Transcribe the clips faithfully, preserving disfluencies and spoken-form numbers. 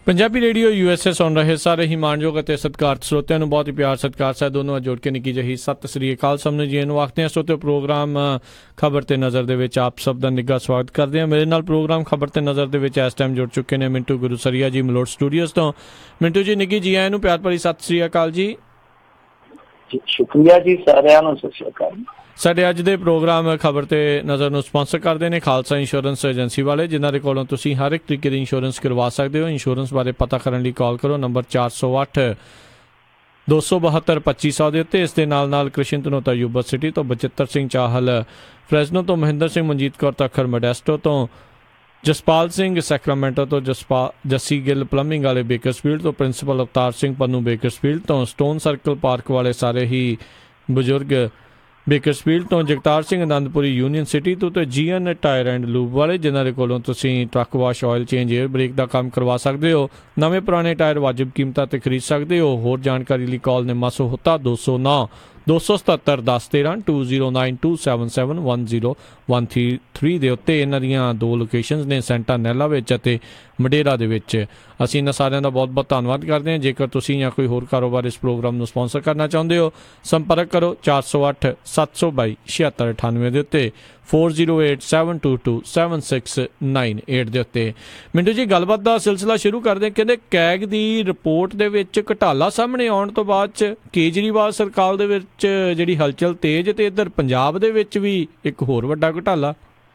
Punjabi radio U S A ਸੁਣ ਰਹੇ ਸਾਰੇ ਹੀ ਮਾਣਯੋਗ ਅਤੇ ਸਤਿਕਾਰਤ ਸਰੋਤਿਆਂ ਨੂੰ ਬਹੁਤ ਹੀ ਪਿਆਰ ਸਤਿਕਾਰ ਸਾਹਿਬ ਦੋਨੋਂ ਜੋੜ ਕੇ ਨਿੱਕੀ ਜਿਹੀ ਸਤਿ ਸ੍ਰੀ ਅਕਾਲ ਸਮਝ ਜੀ ਇਹਨੂੰ ਆਖਦੇ ਹਾਂ। ਸਰੋਤਿਓ ਪ੍ਰੋਗਰਾਮ ਖਬਰ ਤੇ ਨਜ਼ਰ ਦੇ ਵਿੱਚ ਆਪ ਸਭ ਦਾ ਨਿੱਘਾ ਸਵਾਗਤ ਕਰਦੇ ਹਾਂ। ਮੇਰੇ ਨਾਲ ਪ੍ਰੋਗਰਾਮ ਖਬਰ ਤੇ ਨਜ਼ਰ ਦੇ ਵਿੱਚ ਇਸ ਟਾਈਮ ਜੁੜ ਚੁੱਕੇ ਨੇ ਮਿੰਟੂ ਗੁਰੂਸਰੀਆ ਜੀ ਮਲੋਟ ਸਟੂਡੀਓਜ਼ ਤੋਂ। ਮਿੰਟੂ ਜੀ ਨਿੱਘੀ ਜੀ ਆਇਆਂ ਨੂੰ ਪਿਆਰ ਭਰੀ ਸਤਿ ਸ੍ਰੀ ਅਕਾਲ ਜੀ। ਸ਼ੁਕਰੀਆ ਜੀ, ਸਾਰਿਆਂ ਨੂੰ ਸਤਿ ਸ੍ਰੀ ਅਕਾਲ। ਸਾਡੇ ਅੱਜ ਦੇ ਪ੍ਰੋਗਰਾਮ ਖਬਰ ਤੇ ਨਜ਼ਰ ਨੂੰ ਸਪਾਂਸਰ ਕਰਦੇ ਨੇ ਖਾਲਸਾ ਇੰਸ਼ੋਰੈਂਸ ਏਜੰਸੀ ਵਾਲੇ, ਜਿਨ੍ਹਾਂ ਦੇ ਕੋਲੋਂ ਤੁਸੀਂ ਹਰ ਇੱਕ ਤਰੀਕੇ ਦੀ ਇੰਸ਼ੋਰੈਂਸ ਕਰਵਾ ਸਕਦੇ ਹੋ। ਇੰਸ਼ੋਰੈਂਸ ਬਾਰੇ ਪਤਾ ਕਰਨ ਲਈ ਕਾਲ ਕਰੋ ਨੰਬਰ ਚਾਰ ਸੌ ਅੱਠ ਦੋ ਸੌ ਬਹੱਤਰ ਪੱਚੀ ਸੌ ਦੇ ਉੱਤੇ। ਇਸ ਦੇ ਨਾਲ ਨਾਲ ਕ੍ਰਿਸ਼ਨ ਧਨੋਤਾ ਯੂਬਾ ਸਿਟੀ ਤੋਂ, ਬਚਿੱਤਰ ਸਿੰਘ ਚਾਹਲ ਫਰੈਜ਼ਨੋ ਤੋਂ, ਮਹਿੰਦਰ ਸਿੰਘ ਮਨਜੀਤ ਕੌਰ ਤੱਖਰ ਮੋਡੈਸਟੋ ਤੋਂ, ਜਸਪਾਲ ਸਿੰਘ ਸੈਕਰਾਮੈਂਟੋ ਤੋਂ, ਜਸਪਾ ਜੱਸੀ ਗਿੱਲ ਪਲੰਬਿੰਗ ਵਾਲੇ ਬੇਕਰਸਫੀਲਡ ਤੋਂ, ਪ੍ਰਿੰਸੀਪਲ ਅਵਤਾਰ ਸਿੰਘ ਪੰਨੂ ਬੇਕਰਸਫੀਲਡ ਤੋਂ, ਸਟੋਨ ਸਰਕਲ ਪਾਰਕ ਵਾਲੇ ਸਾਰੇ ਹੀ ਬਜ਼ੁਰਗ ਬੇਕਰਸਫੀਲਡ ਤੋਂ, ਜਗਤਾਰ ਸਿੰਘ ਅਨੰਦਪੁਰੀ ਯੂਨੀਅਨ ਸਿਟੀ ਤੋਂ, ਅਤੇ ਜੀ ਐਨ ਟਾਇਰ ਐਂਡ ਲੂਬ ਵਾਲੇ, ਜਿਨ੍ਹਾਂ ਦੇ ਕੋਲੋਂ ਤੁਸੀਂ truck wash, oil change, air brake ਦਾ ਕੰਮ ਕਰਵਾ ਸਕਦੇ ਹੋ। ਨਵੇਂ ਪੁਰਾਣੇ ਟਾਇਰ ਵਾਜਿਬ ਕੀਮਤਾਂ 'ਤੇ ਖਰੀਦ ਸਕਦੇ ਹੋ। ਹੋਰ ਜਾਣਕਾਰੀ ਲਈ ਕਾਲ ਨੇ ਮਾਸੋ ਹੁੱਤਾ ਦੋ ਸੌ ਨੌ ਦੋ ਸੌ ਸਤੱਤਰ ਦਸ ਤੇਰ੍ਹਾਂ two zero nine two seven seven one zero one three three ਦੇ ਉੱਤੇ। ਇਹਨਾਂ ਦੀਆਂ ਦੋ ਲੋਕੇਸ਼ਨਸ ਨੇ, ਸੈਂਟਾਨੈਲਾ ਵਿੱਚ ਅਤੇ ਮਡੇਰਾ ਦੇ ਵਿੱਚ। ਅਸੀਂ ਇਹਨਾਂ ਸਾਰਿਆਂ ਦਾ ਬਹੁਤ ਬਹੁਤ ਧੰਨਵਾਦ ਕਰਦੇ ਹਾਂ। ਜੇਕਰ ਤੁਸੀਂ ਜਾਂ ਕੋਈ ਹੋਰ ਕਾਰੋਬਾਰ ਇਸ ਪ੍ਰੋਗਰਾਮ ਨੂੰ ਸਪਾਂਸਰ ਕਰਨਾ ਚਾਹੁੰਦੇ ਹੋ, ਸੰਪਰਕ ਕਰੋ ਚਾਰ ਸੌ ਅੱਠ ਸੱਤ ਸੌ ਬਾਈ ਛਿਹੱਤਰ ਅਠਾਨਵੇਂ ਦੇ ਉੱਤੇ, four zero eight seven two two seven six nine eight ਦੇ ਉੱਤੇ। ਮਿੰਟੂ ਜੀ, ਗੱਲਬਾਤ ਦਾ ਸਿਲਸਿਲਾ ਸ਼ੁਰੂ ਕਰਦੇ। ਕਹਿੰਦੇ ਕੈਗ ਦੀ ਰਿਪੋਰਟ ਦੇ ਵਿੱਚ ਘੁਟਾਲਾ ਸਾਹਮਣੇ ਆਉਣ ਤੋਂ ਬਾਅਦ 'ਚ ਕੇਜਰੀਵਾਲ ਸਰਕਾਰ ਦੇ ਵਿੱਚ ਜਿਹੜੀ ਹਲਚਲ ਤੇਜ਼, ਤੇ ਇੱਧਰ ਪੰਜਾਬ ਦੇ ਵਿੱਚ ਵੀ ਇੱਕ ਹੋਰ ਵੱਡਾ ਘੁਟਾਲਾ।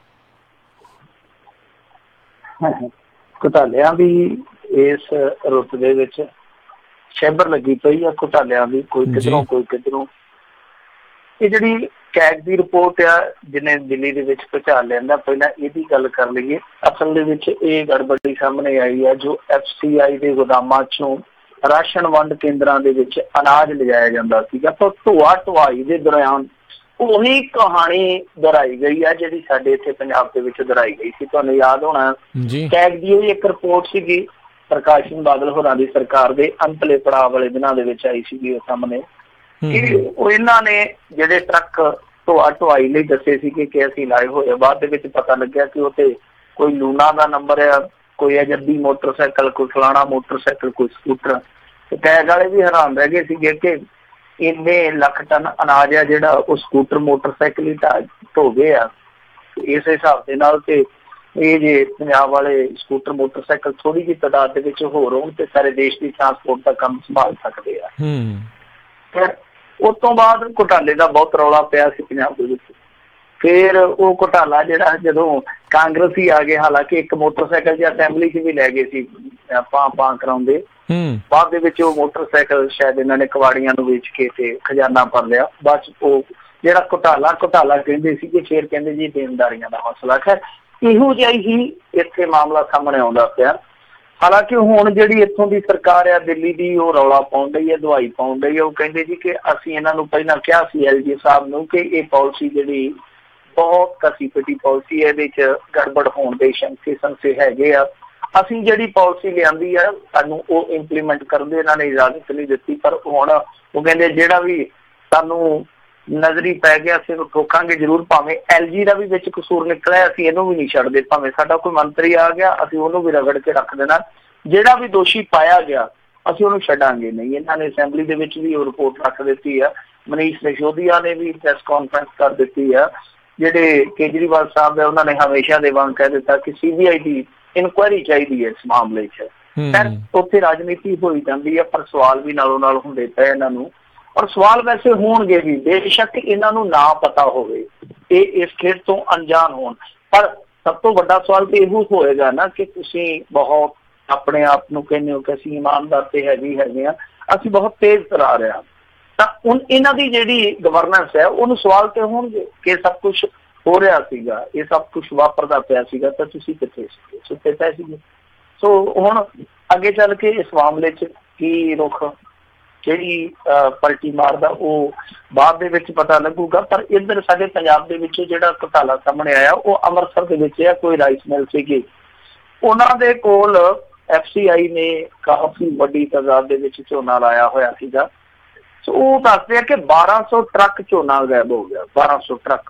ਘੁਟਾਲਿਆਂ ਦੀ ਇਸ ਰੁੱਤ ਦੇ ਵਿੱਚ ਸ਼ੈਬਰ ਲੱਗੀ ਪਈ ਆ ਘੁਟਾਲਿਆਂ ਦੀ, ਕੋਈ ਕਿੱਧਰੋਂ ਕੋਈ ਕਿੱਧਰੋਂ। ਇਹ ਜਿਹੜੀ ਕੈਗ ਦੀ ਰਿਪੋਰਟ ਆ ਜਿਹਨੇ ਦਿੱਲੀ ਦੇ ਵਿੱਚ ਭੁਚਾਲ ਲਿਆਂਦਾ, ਪਹਿਲਾਂ ਇਹਦੀ ਗੱਲ ਕਰ ਲਈਏ। ਅਸਲ ਦੇ ਵਿੱਚ ਇਹ ਗੜਬੜੀ ਸਾਹਮਣੇ ਆਈ ਆ ਜੋ ਐਫ ਸੀ ਆਈ ਦੇ ਗੋਦਾਮਾਂ ਚੋਂ ਰਾਸ਼ਨ ਵੰਡ ਕੇਂਦਰਾਂ ਦੇ ਵਿੱਚ ਅਨਾਜ ਲਿਜਾਇਆ ਜਾਂਦਾ ਸੀਗਾ, ਪਰ ਢੋਆ ਢੁਆਈ ਦੇ ਦੌਰਾਨ ਉਹੀ ਕਹਾਣੀ ਦੁਹਰਾਈ ਗਈ ਆ ਜਿਹੜੀ ਸਾਡੇ ਇੱਥੇ ਪੰਜਾਬ ਦੇ ਵਿੱਚ ਦੁਹਰਾਈ ਗਈ ਸੀ। ਤੁਹਾਨੂੰ ਯਾਦ ਹੋਣਾ ਕੈਗ ਦੀ ਉਹ ਇੱਕ ਰਿਪੋਰਟ ਸੀਗੀ, ਪ੍ਰਕਾਸ਼ ਸਿੰਘ ਬਾਦਲ ਹੋਰਾਂ ਦੀ ਸਰਕਾਰ ਦੇ ਅੰਤਲੇ ਪੜਾਅ ਵਾਲੇ ਦਿਨਾਂ ਦੇ ਵਿੱਚ ਆਈ ਸੀਗੀ ਉਹ ਸਾਹਮਣੇ। ਉਹ ਇਹਨਾਂ ਨੇ ਜਿਹੜੇ ਟਰੱਕ ਢੋਆ ਢੁਆਈ ਲਈ ਦੱਸੇ ਸੀਗੇ ਕਿ ਅਸੀਂ ਲਾਏ ਹੋਏ, ਬਾਅਦ ਦੇ ਵਿੱਚ ਪਤਾ ਲੱਗਿਆ ਕਿ ਉਹ ਤੇ ਕੋਈ ਲੂਣਾ ਦਾ ਨੰਬਰ ਆ, ਕੋਈ ਅਜੱਦੀ ਮੋਟਰਸਾਈਕਲ, ਕੋਈ ਫਲਾਣਾ ਮੋਟਰਸਾਈਕਲ, ਕੋਈ ਸਕੂਟਰ। ਤੇ ਕੈਗ ਵਾਲੇ ਵੀ ਹੈਰਾਨ ਰਹਿ ਗਏ ਸੀਗੇ ਕਿ ਇੰਨੇ ਲੱਖ ਟਨ ਅਨਾਜ ਆ ਜਿਹੜਾ ਉਹ ਸਕੂਟਰ ਮੋਟਰਸਾਈਕਲ ਹੀ ਢੋ ਗਏ ਆ। ਇਸ ਹਿਸਾਬ ਦੇ ਨਾਲ ਤੇ ਇਹ ਜੇ ਪੰਜਾਬ ਵਾਲੇ ਸਕੂਟਰ ਮੋਟਰਸਾਈਕਲ ਥੋੜੀ ਜਿਹੀ ਤਾਦਾਦ ਦੇ ਵਿੱਚ ਹੋਰ ਹੋਣ ਤੇ ਸਾਰੇ ਦੇਸ਼ ਦੀ ਟਰਾਂਸਪੋਰਟ ਦਾ ਕੰਮ ਸੰਭਾਲ ਸਕਦੇ ਆ। ਫਿਰ ਉਸ ਤੋਂ ਬਾਅਦ ਘੁਟਾਲੇ ਦਾ ਬਹੁਤ ਰੌਲਾ ਪਿਆ ਸੀ ਪੰਜਾਬ ਦੇ ਵਿੱਚ। ਫਿਰ ਉਹ ਘੁਟਾਲਾ ਜਿਹੜਾ ਜਦੋਂ ਕਾਂਗਰਸੀ ਆ ਗਏ, ਹਾਲਾਂਕਿ ਇੱਕ ਮੋਟਰਸਾਈਕਲ ਜਾਂ ਅਸੈਂਬਲੀ 'ਚ ਵੀ ਲੈ ਗਏ ਸੀ ਆਪਾਂ ਆਪਾਂ ਕਰਾਉਂਦੇ, ਬਾਅਦ ਦੇ ਵਿੱਚ ਉਹ ਮੋਟਰਸਾਈਕਲ ਸ਼ਾਇਦ ਇਹਨਾਂ ਨੇ ਕਬਾੜੀਆਂ ਨੂੰ ਵੇਚ ਕੇ ਤੇ ਖਜ਼ਾਨਾ ਭਰ ਲਿਆ। ਬਸ ਉਹ ਜਿਹੜਾ ਘੁਟਾਲਾ ਘੁਟਾਲਾ ਕਹਿੰਦੇ ਸੀਗੇ, ਫਿਰ ਕਹਿੰਦੇ ਜੀ ਦੇਣਦਾਰੀਆਂ ਦਾ ਮਸਲਾ। ਖੈਰ ਇਹੋ ਜਿਹਾ ਹੀ ਇੱਥੇ ਮਾਮਲਾ ਸਾਹਮਣੇ ਆਉਂਦਾ ਪਿਆ। ਹਾਲਾਂਕਿ ਹੁਣ ਜਿਹੜੀ ਇੱਥੋਂ ਦੀ ਸਰਕਾਰ ਆ ਦਿੱਲੀ ਦੀ, ਉਹ ਰੌਲਾ ਪਾਉਣ ਡਈ ਹੈ, ਦਵਾਈ ਪਾਉਣ ਡਈ ਹੈ। ਉਹ ਕਹਿੰਦੇ ਜੀ ਕਿ ਅਸੀਂ ਇਹਨਾਂ ਨੂੰ ਪਹਿਲਾਂ ਕਿਹਾ ਸੀ ਐਲ ਜੀ ਸਾਹਿਬ ਨੂੰ ਕਿ ਇਹ ਪਾਲਿਸੀ ਜਿਹੜੀ ਬਹੁਤ ਘਸੀ ਪਿਟੀ ਪਾਲਿਸੀ ਹੈ, ਇਹਦੇ 'ਚ ਗੜਬੜ ਹੋਣ ਦੇ ਸ਼ੰਕੇ ਸੰਸੇ ਹੈਗੇ ਆ। ਅਸੀਂ ਜਿਹੜੀ ਪਾਲਿਸੀ ਲਿਆਂਦੀ ਆ ਸਾਨੂੰ ਉਹ ਇੰਪਲੀਮੈਂਟ ਕਰਨ ਦੇ ਇਹਨਾਂ ਨੇ ਇਜਾਜ਼ਤ ਨਹੀਂ ਦਿੱਤੀ, ਪਰ ਹੁਣ ਉਹ ਕਹਿੰਦੇ ਜਿਹੜਾ ਵੀ ਸਾਨੂੰ ਨਜ਼ਰੀ ਪੈ ਗਿਆ ਅਸੀਂ ਉਹਨੂੰ ਠੋਕਾਂਗੇ ਜ਼ਰੂਰ, ਭਾਵੇਂ ਐਲ ਜੀ ਦਾ ਵੀ ਵਿੱਚ ਕਸੂਰ ਨਿਕਲਿਆ ਅਸੀਂ ਇਹਨੂੰ ਵੀ ਨਹੀਂ ਛੱਡਦੇ, ਭਾਵੇਂ ਸਾਡਾ ਕੋਈ ਮੰਤਰੀ ਆ ਗਿਆ ਅਸੀਂ ਉਹਨੂੰ ਵੀ ਰਗੜ ਕੇ ਰੱਖ ਦੇਣਾ, ਜਿਹੜਾ ਵੀ ਦੋਸ਼ੀ ਪਾਇਆ ਗਿਆ ਅਸੀਂ ਉਹਨੂੰ ਛੱਡਾਂਗੇ ਨਹੀਂ। ਇਹਨਾਂ ਨੇ ਅਸੈਂਬਲੀ ਦੇ ਵਿੱਚ ਵੀ ਉਹ ਰਿਪੋਰਟ ਰੱਖ ਦਿੱਤੀ ਆ। ਮਨੀਸ਼ ਸਿਸੋਦੀਆ ਨੇ ਵੀ ਪ੍ਰੈਸ ਕਾਨਫਰੰਸ ਕਰ ਦਿੱਤੀ ਆ। ਜਿਹੜੇ ਕੇਜਰੀਵਾਲ ਸਾਹਿਬ ਹੈ ਉਹਨਾਂ ਨੇ ਹਮੇਸ਼ਾ ਦੇ ਵਾਂਗ ਕਹਿ ਦਿੱਤਾ ਕਿ C B I the inquiry ਚਾਹੀਦੀ ਹੈ ਇਸ ਮਾਮਲੇ 'ਚ। ਖੈਰ ਉੱਥੇ ਰਾਜਨੀਤੀ ਹੋਈ ਜਾਂਦੀ ਹੈ, ਪਰ ਸਵਾਲ ਵੀ ਨਾਲੋਂ ਨਾਲ ਹੁੰਦੇ ਪਏ ਇਹਨਾਂ ਨੂੰ, ਔਰ ਸਵਾਲ ਵੈਸੇ ਹੋਣਗੇ ਵੀ ਬੇਸ਼ੱਕ ਇਹਨਾਂ ਨੂੰ ਨਾ ਪਤਾ ਹੋਵੇ, ਇਹ ਇਸ ਖੇਡ ਤੋਂ ਅਣਜਾਣ ਹੋਣ। ਪਰ ਸਭ ਤੋਂ ਵੱਡਾ ਸਵਾਲ ਤੇ ਇਹੋ ਹੋਏਗਾ ਨਾ ਕਿ ਤੁਸੀਂ ਬਹੁਤ ਆਪਣੇ ਆਪ ਨੂੰ ਕਹਿੰਦੇ ਹੋ ਕਿ ਅਸੀਂ ਇਮਾਨਦਾਰ ਤੇ ਹੈਗੇ ਹੈਗੇ ਹਾਂ, ਅਸੀਂ ਬਹੁਤ ਤੇਜ਼ ਚਲਾ ਰਹੇ ਹਾਂ, ਤਾਂ ਹੁਣ ਇਹਨਾਂ ਦੀ ਜਿਹੜੀ ਗਵਰਨੈਂਸ ਹੈ ਉਹਨੂੰ ਸਵਾਲ ਤੇ ਹੋਣਗੇ ਕਿ ਸਭ ਕੁਛ ਹੋ ਰਿਹਾ ਸੀਗਾ, ਇਹ ਸਭ ਕੁਛ ਵਾਪਰਦਾ ਪਿਆ ਸੀਗਾ ਤਾਂ ਤੁਸੀਂ ਕਿੱਥੇ ਸੀਗੇ, ਸੁੱਤੇ ਪਏ ਸੀਗੇ। ਸੋ ਹੁਣ ਅੱਗੇ ਚੱਲ ਕੇ ਇਸ ਮਾਮਲੇ 'ਚ ਕੀ ਰੁਖ ਜਿਹੜੀ ਪਲਟੀ ਮਾਰਦਾ ਉਹ ਬਾਅਦ ਦੇ ਵਿੱਚ ਪਤਾ ਲੱਗੂਗਾ। ਪਰ ਇੱਧਰ ਸਾਡੇ ਪੰਜਾਬ ਦੇ ਵਿੱਚ ਜਿਹੜਾ ਘੁਟਾਲਾ ਸਾਹਮਣੇ ਆਇਆ ਉਹ ਅੰਮ੍ਰਿਤਸਰ ਦੇ ਵਿੱਚ ਆ। ਕੋਈ ਰਾਈਸ ਮਿਲ ਸੀਗੀ, ਉਹਨਾਂ ਦੇ ਕੋਲ ਐਫ ਸੀ ਆਈ ਨੇ ਕਾਫੀ ਵੱਡੀ ਤਾਦਾਦ ਦੇ ਵਿੱਚ ਝੋਨਾ ਲਾਇਆ ਹੋਇਆ ਸੀਗਾ। ਸੋ ਉਹ ਦੱਸਦੇ ਆ ਕਿ ਬਾਰਾਂ ਸੌ ਟਰੱਕ ਝੋਨਾ ਗਾਇਬ ਹੋ ਗਿਆ, ਬਾਰਾਂ ਸੌ ਟਰੱਕ।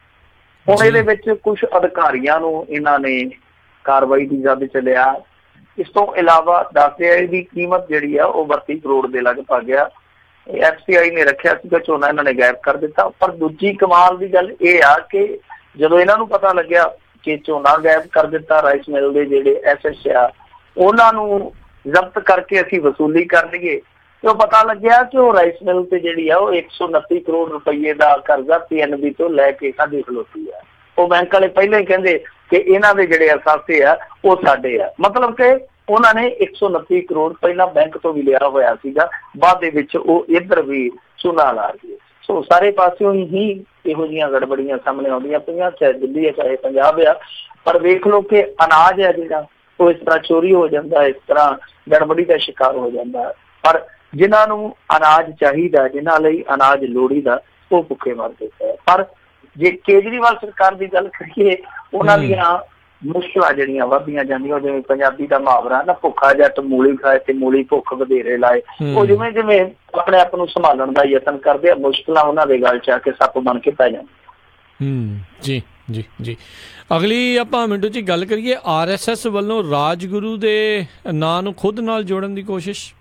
ਹੁਣ ਇਹਦੇ ਵਿੱਚ ਕੁਛ ਅਧਿਕਾਰੀਆਂ ਨੂੰ ਇਹਨਾਂ ਨੇ ਕਾਰਵਾਈ ਦੀ ਜਦ ਚ ਲਿਆ, ਇਸ ਤੋਂ ਇਲਾਵਾ ਦੱਸਦੇ ਇਹਦੀ ਕੀਮਤ ਜਿਹੜੀ ਆ ਉਹ ਬੱਤੀ ਕਰੋੜ ਦੇ ਲਗਭਗ ਆ। ਐਫ ਸੀ ਆਈ ਨੇ ਰੱਖਿਆ ਸੀਗਾ ਝੋਨਾ, ਇਹਨਾਂ ਨੇ ਗਾਇਬ ਕਰ ਦਿੱਤਾ। ਪਰ ਦੂਜੀ ਕਮਾਲ ਦੀ ਗੱਲ ਇਹ ਆ ਕਿ ਜਦੋਂ ਇਹਨਾਂ ਨੂੰ ਪਤਾ ਲੱਗਿਆ ਕਿ ਝੋਨਾ ਗਾਇਬ ਕਰ ਦਿੱਤਾ, ਰਾਈਸ ਮਿਲ ਦੇ ਜਿਹੜੇ ਐਸ ਐਸ ਆ ਉਹਨਾਂ ਨੂੰ ਜ਼ਬਤ ਕਰਕੇ ਅਸੀਂ ਵਸੂਲੀ ਕਰ ਲਈਏ, ਤੇ ਉਹ ਪਤਾ ਲੱਗਿਆ ਕਿ ਉਹ ਰਾਈਸ ਮਿਲ ਤੇ ਜਿਹੜੀ ਆ ਉਹ ਇੱਕ ਸੌ ਉਨੱਤੀ ਕਰੋੜ ਰੁਪਈਏ ਦਾ ਕਰਜ਼ਾ ਪੀ ਐਨ ਬੀ ਤੋਂ ਲੈ ਕੇ ਸਾਡੀ ਖਲੋਤੀ ਆ। ਉਹ ਬੈਂਕ ਵਾਲੇ ਪਹਿਲਾਂ ਹੀ ਕਹਿੰਦੇ ਕਿ ਇਹਨਾਂ ਦੇ ਜਿਹੜੇ ਅਸਾਸੇ ਆ ਉਹ ਸਾਡੇ ਆ, ਮਤਲਬ ਕਿ ਉਹਨਾਂ ਨੇ ਇੱਕ ਸੌ ਉਨੱਤੀ ਕਰੋੜ ਪਹਿਲਾਂ ਬੈਂਕ ਤੋਂ ਵੀ ਲਿਆ ਹੋਇਆ ਸੀਗਾ, ਬਾਅਦ ਦੇ ਵਿੱਚ ਉਹ ਇੱਧਰ ਵੀ ਚੂਨਾ ਲਾ ਗਏ। ਸੋ ਸਾਰੇ ਪਾਸਿਓਂ ਹੀ ਇਹੋ ਜਿਹੀਆਂ ਗੜਬੜੀਆਂ ਸਾਹਮਣੇ ਆਉਂਦੀਆਂ ਪਈਆਂ, ਚਾਹੇ ਦਿੱਲੀ ਹੈ ਚਾਹੇ ਪੰਜਾਬ ਆ। ਪਰ ਵੇਖ ਲਓ ਕਿ ਅਨਾਜ ਹੈ ਜਿਹੜਾ ਉਹ ਇਸ ਤਰ੍ਹਾਂ ਚੋਰੀ ਹੋ ਜਾਂਦਾ, ਇਸ ਤਰ੍ਹਾਂ ਗੜਬੜੀ ਦਾ ਸ਼ਿਕਾਰ ਹੋ ਜਾਂਦਾ। ਪਰ ਜਿਨ੍ਹਾਂ ਨੂੰ ਅਨਾਜ ਚਾਹੀਦਾ, ਜਿਨ੍ਹਾਂ ਲਈ ਅਨਾਜ ਲੋੜੀਦਾ, ਉਹ ਭੁੱਖੇ ਮਰਦੇ ਪਏ। ਪਰ ਜੇ ਕੇਜਰੀਵਾਲ ਸਰਕਾਰ ਦੀ ਗੱਲ ਕਰੀਏ, ਉਹਨਾਂ ਦੀਆਂ ਮੁਸ਼ਕਲਾਂ ਜਿਹੜੀਆਂ ਵੱਧਦੀਆਂ ਜਾਂਦੀਆਂ, ਜਿਵੇਂ ਪੰਜਾਬੀ ਦਾ ਮੁਹਾਵਰਾ ਨਾ, ਭੁੱਖਾ ਜੱਟ ਮੂਲੀ ਖਾਏ ਤੇ ਮੂਲੀ ਭੁੱਖ ਵਧੇਰੇ ਲਾਏ, ਉਹ ਜਿਵੇਂ ਜਿਵੇਂ ਆਪਣੇ ਆਪ ਨੂੰ ਸੰਭਾਲਣ ਦਾ ਯਤਨ ਕਰਦੇ ਆ, ਮੁਸ਼ਕਲਾਂ ਉਹਨਾਂ ਦੇ ਗਲ ਚ ਆ ਕੇ ਸੱਪ ਬਣ ਕੇ ਪੈ ਜਾਂਦੀਆਂ। ਹੂੰ ਜੀ ਜੀ ਜੀ। ਅਗਲੀ ਆਪਾਂ ਮਿੰਟੂ ਜੀ ਗੱਲ ਕਰੀਏ, ਆਰ ਐਸ ਐਸ ਵੱਲੋਂ ਰਾਜਗੁਰੂ ਦੇ ਨਾਂ ਨੂੰ ਖੁਦ ਨਾਲ ਜੋੜਨ ਦੀ ਕੋਸ਼ਿਸ਼।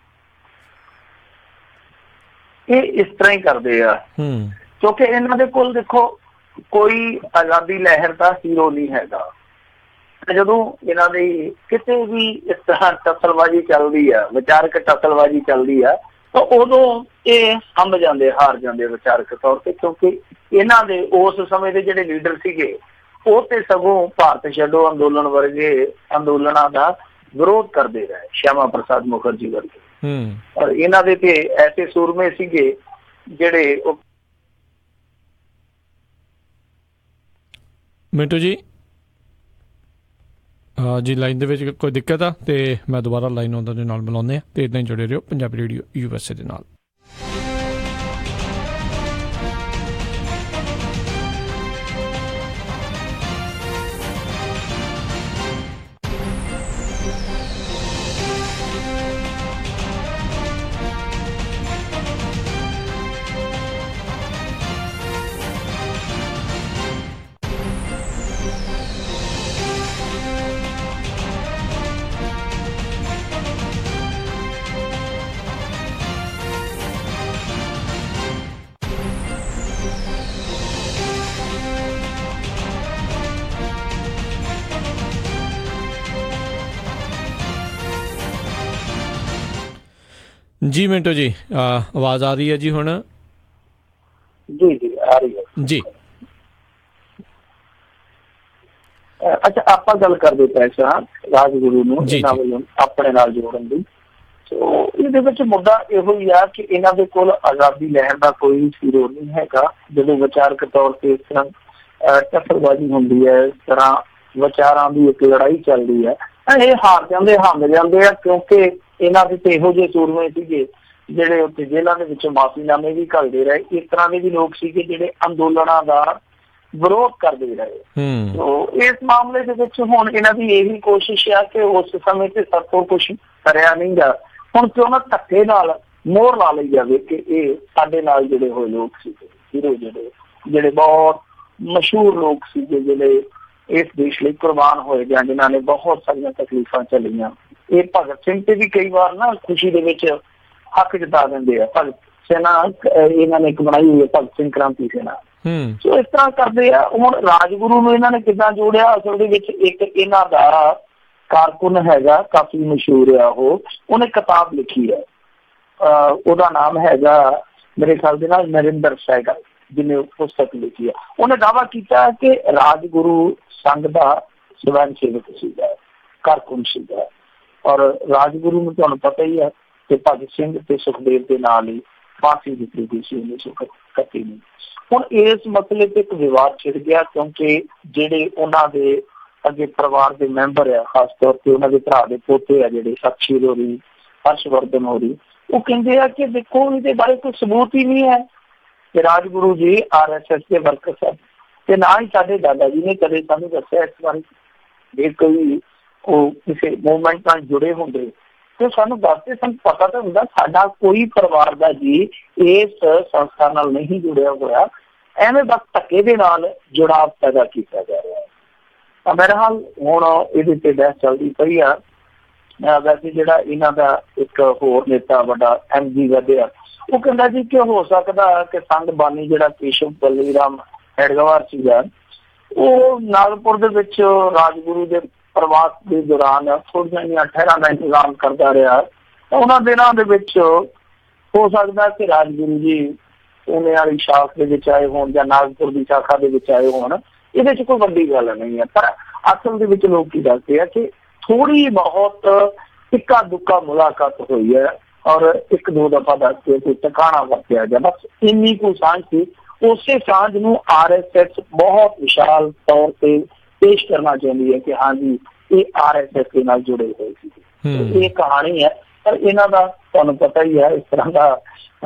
ਇਹ ਇਸ ਤਰ੍ਹਾਂ ਹੀ ਕਰਦੇ ਆ ਕਿਉਂਕਿ ਇਹਨਾਂ ਦੇ ਕੋਲ ਦੇਖੋ ਕੋਈ ਆਜ਼ਾਦੀ ਲਹਿਰ ਦਾ ਹੀਰੋ ਨਹੀਂ ਹੈਗਾ। ਜਦੋਂ ਇਹਨਾਂ ਦੀ ਕਿਤੇ ਵੀ ਇਸ ਤਰ੍ਹਾਂ ਟਸਲਬਾਜ਼ੀ ਚੱਲਦੀ ਆ, ਵਿਚਾਰਕ ਟਸਲਬਾਜ਼ੀ ਚੱਲਦੀ ਆ, ਤਾਂ ਉਦੋਂ ਇਹ ਹੰਭ ਜਾਂਦੇ, ਹਾਰ ਜਾਂਦੇ ਵਿਚਾਰਕ ਤੌਰ ਤੇ, ਕਿਉਂਕਿ ਇਹਨਾਂ ਦੇ ਉਸ ਸਮੇਂ ਦੇ ਜਿਹੜੇ ਲੀਡਰ ਸੀਗੇ ਉਹ ਤੇ ਸਗੋਂ ਭਾਰਤ ਛੱਡੋ ਅੰਦੋਲਨ ਵਰਗੇ ਅੰਦੋਲਨਾਂ ਦਾ ਵਿਰੋਧ ਕਰਦੇ ਰਹੇ, ਸ਼ਿਆਮਾ ਪ੍ਰਸਾਦ ਮੁਖਰਜੀ ਵਰਗੇ। ਔਰ ਇਹਨਾਂ ਦੇ ਤੇ ਐਸੇ ਸੂਰਮੇ ਸੀਗੇ ਜਿਹੜੇ ਉਹ। ਮਿੰਟੂ ਜੀ ਜੀ ਲਾਈਨ ਦੇ ਵਿੱਚ ਕੋਈ ਦਿੱਕਤ ਆ ਤੇ ਮੈਂ ਦੁਬਾਰਾ ਲਾਈਨ ਉਹਨਾਂ ਦੇ ਨਾਲ ਮਿਲਾਉਂਦੇ ਆ, ਤੇ ਇੱਦਾਂ ਹੀ ਜੁੜੇ ਰਹੋ Punjabi radio U S A ਦੇ ਨਾਲ। जी मिंटो जी आवाज आ रही है जी हुण? जी जी आ रही है जी। अच्छा ਆਪਾਂ ਗੱਲ ਕਰਦੇ ਪਏ ਸਾਂ ਰਾਜਗੁਰੂ ਨੂੰ ਇਹਨਾਂ ਵੱਲੋਂ ਆਪਣੇ ਨਾਲ ਜੋੜਨ ਦੀ। ਸੋ ਇਹਦੇ ਵਿੱਚ ਮੁੱਦਾ ਇਹੋ ਹੀ ਆ ਕਿ ਇਹਨਾਂ ਦੇ ਕੋਲ ਆਜ਼ਾਦੀ ਲਹਿਰ ਦਾ ਕੋਈ ਹੀਰੋ ਨਹੀਂ ਹੈਗਾ। ਜਦੋਂ ਵਿਚਾਰਕ ਤੌਰ ਤੇ ਇਸ ਤਰ੍ਹਾਂ ਟੱਕਰਬਾਜ਼ੀ ਹੁੰਦੀ ਹੈ, ਇਸ ਤਰ੍ਹਾਂ ਵਿਚਾਰਾਂ ਦੀ ਇੱਕ ਲੜਾਈ ਚੱਲਦੀ ਹੈ, ਇਹ ਹਾਰ ਜਾਂਦੇ ਹੰਮ ਜਾਂਦੇ ਆ, ਕਿਉਂਕਿ ਇਹਨਾਂ ਦੇ ਤੇ ਇਹੋ ਜਿਹੇ ਸੂਰਮੇ ਸੀਗੇ ਜਿਹੜੇ ਉੱਥੇ ਜੇਲ੍ਹਾਂ ਦੇ ਵਿੱਚੋਂ ਮਾਫੀਨਾਮੇ ਵੀ ਘੱਲਦੇ ਰਹੇ। ਇਸ ਤਰ੍ਹਾਂ ਦੇ ਵੀ ਲੋਕ ਸੀਗੇ ਜਿਹੜੇ ਅੰਦੋਲਨਾਂ ਦਾ ਵਿਰੋਧ ਕਰਦੇ ਰਹੇ। ਸੋ ਇਸ ਮਾਮਲੇ ਦੇ ਵਿੱਚ ਹੁਣ ਇਹਨਾਂ ਦੀ ਇਹੀ ਕੋਸ਼ਿਸ਼ ਆ ਕਿ ਉਸ ਸਮੇਂ ਤੇ ਸਭ ਤੋਂ ਕੁਛ ਕਰਿਆ ਨਹੀਂ ਗਾ, ਹੁਣ ਕਿਉਂ ਨਾ ਧੱਕੇ ਨਾਲ ਮੋਹਰ ਲਾ ਲਈ ਜਾਵੇ ਕਿ ਇਹ ਸਾਡੇ ਨਾਲ ਜਿਹੜੇ ਹੋਏ ਲੋਕ ਸੀਗੇ, ਹੀਰੋ ਜਿਹੜੇ ਜਿਹੜੇ ਬਹੁਤ ਮਸ਼ਹੂਰ ਲੋਕ ਸੀਗੇ, ਜਿਹੜੇ ਇਸ ਦੇਸ਼ ਲਈ ਕੁਰਬਾਨ ਹੋਏ ਜਾਂ ਜਿਨ੍ਹਾਂ ਨੇ ਬਹੁਤ ਸਾਰੀਆਂ ਤਕਲੀਫਾਂ ਝੱਲੀਆਂ। ਇਹ ਭਗਤ ਸਿੰਘ ਤੇ ਵੀ ਕਈ ਵਾਰ ਨਾ ਖੁਸ਼ੀ ਦੇ ਵਿੱਚ ਹੱਕ ਜਤਾ ਦਿੰਦੇ ਆ। ਭਗਤ ਸੈਨਾ ਇਹਨਾਂ ਨੇ ਇੱਕ ਬਣਾਈ ਹੋਈ ਹੈ, ਭਗਤ ਸਿੰਘ ਕ੍ਰਾਂਤੀ ਸੈਨਾ। ਸੋ ਇਸ ਤਰ੍ਹਾਂ ਕਰਦੇ ਆ। ਹੁਣ ਰਾਜਗੁਰੂ ਨੂੰ ਇਹਨਾਂ ਨੇ ਕਿੱਦਾਂ ਜੋੜਿਆ? ਅਸਲ ਦੇ ਵਿੱਚ ਇੱਕ ਇਹਨਾਂ ਦਾ ਕਾਰਕੁਨ ਹੈਗਾ, ਕਾਫੀ ਮਸ਼ਹੂਰ ਆ ਉਹ, ਉਹਨੇ ਕਿਤਾਬ ਲਿਖੀ ਹੈ, ਉਹਦਾ ਨਾਮ ਹੈਗਾ ਮੇਰੇ ਖਿਆਲ ਦੇ ਨਾਲ ਨਰਿੰਦਰ ਸਹਿਗਲ, ਜਿਹਨੇ ਪੁਸਤਕ ਲਿਖੀ ਹੈ। ਉਹਨੇ ਦਾਅਵਾ ਕੀਤਾ ਕਿ ਰਾਜਗੁਰੂ ਸੰਘ ਦਾ ਸਵੈਂ ਸੇਵਕ ਸੀਗਾ, ਕਾਰਕੁਨ ਸੀਗਾ। ਔਰ ਰਾਜਗੁਰੂ ਨੂੰ ਤੁਹਾਨੂੰ ਪਤਾ ਹੀ ਹੈ ਕਿ ਭਗਤ ਸਿੰਘ ਤੇ ਸੁਖਦੇਵ ਦੇ ਨਾਲ ਹੀ ਫਾਂਸੀ ਦਿੱਤੀ ਗਈ ਸੀ ਉੱਨੀ ਸੌ ਇਕੱਤੀ ਨੂੰ। ਹੁਣ ਇਸ ਮਸਲੇ ਤੇ ਇੱਕ ਵਿਵਾਦ ਛਿੜ ਗਿਆ, ਕਿਉਂਕਿ ਜਿਹੜੇ ਉਹਨਾਂ ਦੇ ਅੱਗੇ ਪਰਿਵਾਰ ਦੇ ਮੈਂਬਰ ਆ, ਖਾਸ ਤੌਰ ਤੇ ਉਹਨਾਂ ਦੇ ਭਰਾ ਦੇ ਪੋਤੇ ਆ ਜਿਹੜੇ ਅਕਸ਼ੀ ਹੋਰੀ, ਹਰਸ਼ਵਰਧਨ ਹੋਰੀ, ਉਹ ਕਹਿੰਦੇ ਆ ਕਿ ਦੇਖੋ ਇਹਦੇ ਬਾਰੇ ਕੋਈ ਸਬੂਤ ਹੀ ਨਹੀਂ ਹੈ ਕਿ Rajguru ji R S S ਦੇ ਵਰਕਰ ਸਨ, ਤੇ ਨਾ ਹੀ ਸਾਡੇ ਦਾਦਾ ਜੀ ਨੇ ਕਦੇ ਸਾਨੂੰ ਦੱਸਿਆ ਇਸ ਬਾਰੇ। ਜੇ ਕੋਈ ਉਹ ਕਿਸੇ ਮੂਵਮੈਂਟ ਨਾਲ ਜੁੜੇ ਹੁੰਦੇ ਤੇ ਸਾਨੂੰ ਦੱਸਦੇ, ਸਾਨੂੰ ਪਤਾ ਤਾਂ ਹੁੰਦਾ ਸਾਡਾ ਕੋਈ ਪਰਿਵਾਰ ਦਾ ਜੀ ਇਸ ਸੰਸਥਾ ਨਾਲ ਨਹੀਂ ਜੁੜਿਆ ਹੋਇਆ, ਐਵੇਂ ਬਸ ਧੱਕੇ ਦੇ ਨਾਲ ਜੁੜਾਵ ਪੈਦਾ ਕੀਤਾ ਜਾ ਰਿਹਾ ਹੈ। ਤਾਂ ਬਹਰਹਾਲ ਹੁਣ ਇਹਦੇ ਤੇ ਬਹਿਸ ਚੱਲਦੀ ਪਈ ਆ ਵੈਸੇ ਜਿਹੜਾ ਇਹਨਾਂ ਦਾ ਇੱਕ ਹੋਰ ਨੇਤਾ ਵੱਡਾ ਐਮ ਜੀ ਵਧਿਆ, ਉਹ ਕਹਿੰਦਾ ਜੀ ਕਿ ਹੋ ਸਕਦਾ ਕਿ ਸੰਘ ਬਾਨੀ ਜਿਹੜਾ ਕੇਸ਼ਵ ਬਲੀਰਾਮ ਹੈਡਗੇਵਾਰ ਸੀਗਾ, ਉਹ ਨਾਗਪੁਰ ਦੇ ਵਿੱਚ ਰਾਜਗੁਰੂ ਦੇ ਪ੍ਰਵਾਸ ਦੇ ਦੌਰਾਨ ਥੋੜ੍ਹੀਆਂ ਜਿਹੀਆਂ ਠਹਿਰਾਂ ਦਾ ਇੰਤਜ਼ਾਮ ਕਰਦਾ ਰਿਹਾ। ਉਹਨਾਂ ਦਿਨਾਂ ਦੇ ਵਿੱਚ ਹੋ ਸਕਦਾ ਕਿ ਰਾਜਗੁਰੂ ਜੀ ਉਹਨੇ ਵਾਲੀ ਸ਼ਾਖ ਦੇ ਵਿੱਚ ਆਏ ਹੋਣ ਜਾਂ ਨਾਗਪੁਰ ਦੀ ਸ਼ਾਖਾ ਦੇ ਵਿੱਚ ਆਏ ਹੋਣ। ਇਹਦੇ 'ਚ ਕੋਈ ਵੱਡੀ ਗੱਲ ਨਹੀਂ ਹੈ, ਪਰ ਅਸਲ ਦੇ ਵਿੱਚ ਲੋਕ ਕੀ ਦੱਸਦੇ ਆ ਕਿ ਥੋੜ੍ਹੀ ਬਹੁਤ ਇੱਕਾ ਦੁੱਕਾ ਮੁਲਾਕਾਤ ਹੋਈ ਹੈ ਔਰ ਇੱਕ ਦੋ ਦਫਾ ਦੱਸ ਕੇ ਕੋਈ ਟਿਕਾਣਾ ਵਰਤਿਆ ਗਿਆ, ਬਸ ਇੰਨੀ ਕੁ ਸਾਂਝ ਸੀ। ਉਸੇ ਸਾਂਝ ਨੂੰ ਆਰ ਐਸ ਐਸ ਬਹੁਤ ਵਿਸ਼ਾਲ ਤੌਰ ਤੇ ਪੇਸ਼ ਕਰਨਾ ਚਾਹੁੰਦੀ ਹੈ ਕਿ ਹਾਂਜੀ ਇਹ ਆਰ ਐਸ ਐਸ ਦੇ ਨਾਲ ਜੁੜੇ ਹੋਏ ਸੀ। ਇਹ ਕਹਾਣੀ ਹੈ, ਪਰ ਇਹਨਾਂ ਦਾ ਤੁਹਾਨੂੰ ਪਤਾ ਹੀ ਹੈ ਇਸ ਤਰ੍ਹਾਂ ਦਾ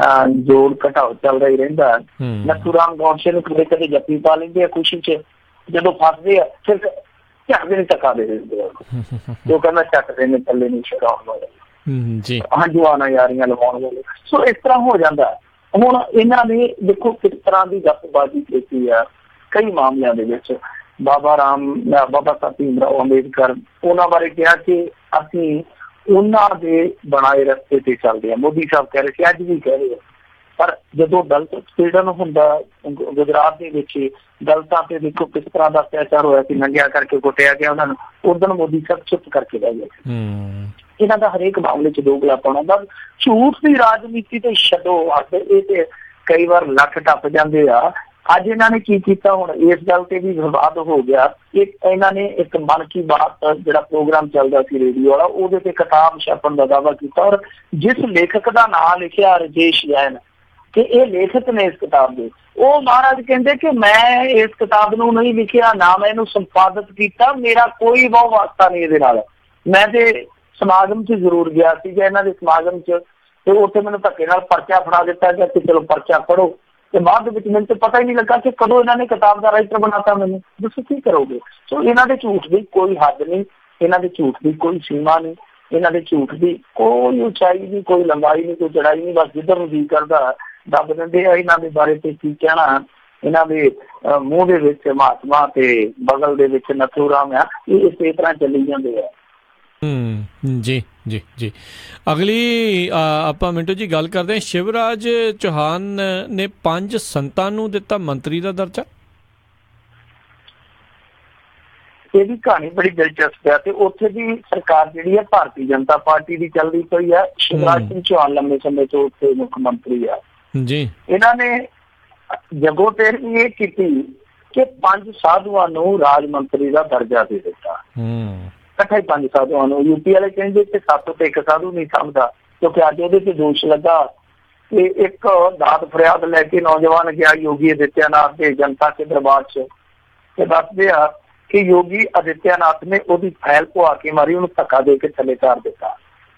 ਜੋੜ ਘਟਾਓ ਚੱਲਦਾ ਹੀ ਰਹਿੰਦਾ। ਨੱਥੂ ਰਾਮ ਗੌਡਸੇ ਨੂੰ ਕਦੇ ਕਦੇ ਜੱਫੀ ਪਾ ਲੈਂਦੇ ਆ ਖੁਸ਼ੀ 'ਚ, ਜਦੋਂ ਫਸਦੇ ਆ ਫਿਰ ਝੱਟ ਦੇ ਟਕਾ ਦੇ ਦਿੰਦੇ ਆ, ਉਹ ਕਹਿੰਦਾ ਝੱਟ ਦੇ ਨੇ ਪੱਲੇ ਨਹੀਂ ਛਡਾਉਣ ਵਾਲੇ, ਹੰਝੂਆਣਾ ਯਾਰੀਆਂ ਲਵਾਉਣ ਵਾਲੇ। ਸੋ ਇਸ ਤਰ੍ਹਾਂ ਹੋ ਜਾਂਦਾ। ਹੁਣ ਇਹਨਾਂ ਨੇ ਦੇਖੋ ਕਿਸ ਤਰ੍ਹਾਂ ਦੀ ਗੱਪਬਾਜ਼ੀ ਕੀਤੀ ਆ ਕਈ ਮਾਮਲਿਆਂ ਦੇ ਵਿੱਚ। ਬਾਬਾ ਰਾਮ ਬਾਬਾ ਸਾਹਿਬ ਭੀਮ ਰਾਓ ਅੰਬੇਦਕਰ, ਉਹਨਾਂ ਬਾਰੇ ਕਿਹਾ ਕਿ ਅਸੀਂ ਉਹਨਾਂ ਦੇ ਬਣਾਏ ਰਸਤੇ ਤੇ ਚੱਲਦੇ ਆ। ਮੋਦੀ ਸਾਹਿਬ ਕਹਿ ਰਹੇ ਸੀ, ਅੱਜ ਵੀ ਕਹਿ ਰਹੇ ਆ। ਪਰ ਜਦੋਂ ਦਲਿਤ ਉਤਪੀੜਨ ਹੁੰਦਾ ਗੁਜਰਾਤ ਦੇ ਵਿੱਚ, ਦਲਿਤਾਂ ਤੇ ਦੇਖੋ ਕਿਸ ਤਰ੍ਹਾਂ ਦਾ ਅਤਿਆਚਾਰ ਹੋਇਆ ਸੀ, ਨੰਗਿਆ ਕਰਕੇ ਕੁੱਟਿਆ ਗਿਆ ਉਹਨਾਂ ਨੂੰ, ਉਦੋਂ ਮੋਦੀ ਸਾਹਿਬ ਚੁੱਪ ਕਰਕੇ ਰਹਿ ਗਏ। ਇਹਨਾਂ ਦਾ ਹਰੇਕ ਮਾਮਲੇ 'ਚ ਦੋਗਲਾਪਣ ਹੁੰਦਾ। ਝੂਠ ਦੀ ਰਾਜਨੀਤੀ ਤੇ ਛੱਡੋ, ਇਹ ਤੇ ਕਈ ਵਾਰ ਲੱਖ ਟੱਪ ਜਾਂਦੇ ਆ। ਅੱਜ ਇਹਨਾਂ ਨੇ ਕੀ ਕੀਤਾ, ਹੁਣ ਇਸ ਗੱਲ ਤੇ ਵੀ ਵਿਵਾਦ ਹੋ ਗਿਆ। ਇੱਕ ਇਹਨਾਂ ਨੇ ਇੱਕ ਮਨ ਕੀ ਬਾਤ ਜਿਹੜਾ ਪ੍ਰੋਗਰਾਮ ਚੱਲਦਾ ਸੀ ਰੇਡੀਓ ਵਾਲਾ, ਉਹਦੇ ਤੇ ਕਿਤਾਬ ਛਾਪਣ ਦਾ ਦਾਅਵਾ ਕੀਤਾ ਔਰ ਜਿਸ ਲੇਖਕ ਦਾ ਨਾਂ ਲਿਖਿਆ ਰਜੇਸ਼ ਜੈਨ ਕਿ ਇਹ ਲੇਖਕ ਨੇ ਇਸ ਕਿਤਾਬ ਦੇ, ਉਹ ਮਹਾਰਾਜ ਕਹਿੰਦੇ ਕਿ ਮੈਂ ਇਸ ਕਿਤਾਬ ਨੂੰ ਨਹੀਂ ਲਿਖਿਆ, ਨਾ ਮੈਂ ਇਹਨੂੰ ਸੰਪਾਦਿਤ ਕੀਤਾ, ਮੇਰਾ ਕੋਈ ਬਹੁ ਵਾਸਤਾ ਨਹੀਂ ਇਹਦੇ ਨਾਲ। ਮੈਂ ਤੇ ਸਮਾਗਮ 'ਚ ਜ਼ਰੂਰ ਗਿਆ ਸੀਗਾ ਇਹਨਾਂ ਦੇ ਸਮਾਗਮ 'ਚ, ਤੇ ਉੱਥੇ ਮੈਨੂੰ ਧੱਕੇ ਨਾਲ ਪਰਚਾ ਫੜਾ ਦਿੱਤਾ ਗਿਆ ਕਿ ਚਲੋ ਪਰਚਾ ਪੜ੍ਹੋ, ਤੇ ਬਾਅਦ ਦੇ ਵਿੱਚ ਮੈਨੂੰ ਤਾਂ ਪਤਾ ਹੀ ਨਹੀਂ ਲੱਗਾ ਕਿ ਕਦੋਂ ਇਹਨਾਂ ਨੇ ਕਿਤਾਬ ਦਾ ਰਾਈਟਰ ਬਣਾਤਾ ਮੈਨੂੰ। ਤੁਸੀਂ ਕੀ ਕਰੋਗੇ? ਸੋ ਇਹਨਾਂ ਦੇ ਝੂਠ ਦੀ ਕੋਈ ਹੱਦ ਨਹੀਂ, ਇਹਨਾਂ ਦੇ ਝੂਠ ਦੀ ਕੋਈ ਸੀਮਾ ਨਹੀਂ, ਇਹਨਾਂ ਦੇ ਝੂਠ ਦੀ ਕੋਈ ਉਚਾਈ ਨਹੀਂ, ਕੋਈ ਲੰਬਾਈ ਨਹੀਂ, ਕੋਈ ਚੜਾਈ ਨਹੀਂ, ਬਸ ਜਿੱਧਰ ਨੂੰ ਜੀ ਕਰਦਾ ਦੱਬ ਦਿੰਦੇ ਆ। ਇਹਨਾਂ ਦੇ ਬਾਰੇ ਤੇ ਕੀ ਕਹਿਣਾ, ਇਹਨਾਂ ਦੇ ਮੂੰਹ ਦੇ ਵਿੱਚ ਮਹਾਤਮਾ ਤੇ ਬਗਲ ਦੇ ਵਿੱਚ ਨੱਥੂ ਰਾਮ ਆ, ਇਹ ਇਸੇ ਤਰ੍ਹਾਂ ਚੱਲੀ ਜਾਂਦੇ ਆ। ਹੂੰ ਜੀ ਜੀ ਜੀ ਅਗਲੀ ਆਪਾਂ ਮਿੰਟੂ ਜੀ ਗੱਲ ਕਰਦੇ ਹਾਂ। ਸ਼ਿਵਰਾਜ ਚੌਹਾਨ ਨੇ ਪੰਜ ਸੰਤਾਂ ਨੂੰ ਦਿੱਤਾ ਮੰਤਰੀ ਦਾ ਦਰਜਾ। ਇਹਦੀ ਕਹਾਣੀ ਬੜੀ ਦਿਲਚਸਪ ਹੈ ਤੇ ਉੱਥੇ ਦੀ ਸਰਕਾਰ ਜਿਹੜੀ ਹੈ ਭਾਰਤੀ ਜਨਤਾ ਪਾਰਟੀ ਦੀ ਚੱਲਦੀ ਪਈ ਹੈ। ਸ਼ਿਵਰਾਜ ਸਿੰਘ ਚੌਹਾਨ ਲੰਮੇ ਸਮੇਂ ਤੋਂ ਉੱਥੇ ਮੁੱਖ ਮੰਤਰੀ ਆ ਜੀ। ਇਹਨਾਂ ਨੇ ਜਗੋ ਤੇ ਇਹ ਕੀਤੀ ਕਿ ਪੰਜ ਸਾਧੂਆਂ ਨੂੰ ਰਾਜ ਮੰਤਰੀ ਦਾ ਦਰਜਾ ਦੇ ਦਿੱਤਾ। ਇਕੱਠਾ ਹੀ ਪੰਜ ਸਾਧੂਆਂ ਨੂੰ। ਯੂਪੀ ਵਾਲੇ ਕਹਿੰਦੇ ਕਿ ਸੱਤ ਤੇ ਇੱਕ ਸਾਧੂ ਨਹੀਂ ਸਮਝਦਾ, ਕਿਉਂਕਿ ਅੱਜ ਉਹਦੇ ਤੇ ਦੋਸ਼ ਲੱਗਾ ਕਿ ਇੱਕ ਦਾਦ ਫਰਿਆਦ ਲੈ ਕੇ ਨੌਜਵਾਨ ਗਿਆ ਯੋਗੀ ਆਦਿੱਤਿਆਨਾਥ ਦੇ ਜਨਤਾ ਕੇ ਦਰਬਾਰ 'ਚ, ਤੇ ਦੱਸਦੇ ਆ ਕਿ ਯੋਗੀ ਆਦਿੱਤਿਆਨਾਥ ਨੇ ਉਹਦੀ ਫਾਈਲ ਪਵਾ ਕੇ ਮਾਰੀ, ਉਹਨੂੰ ਧੱਕਾ ਦੇ ਕੇ ਥੱਲੇ ਕਰ ਦਿੱਤਾ।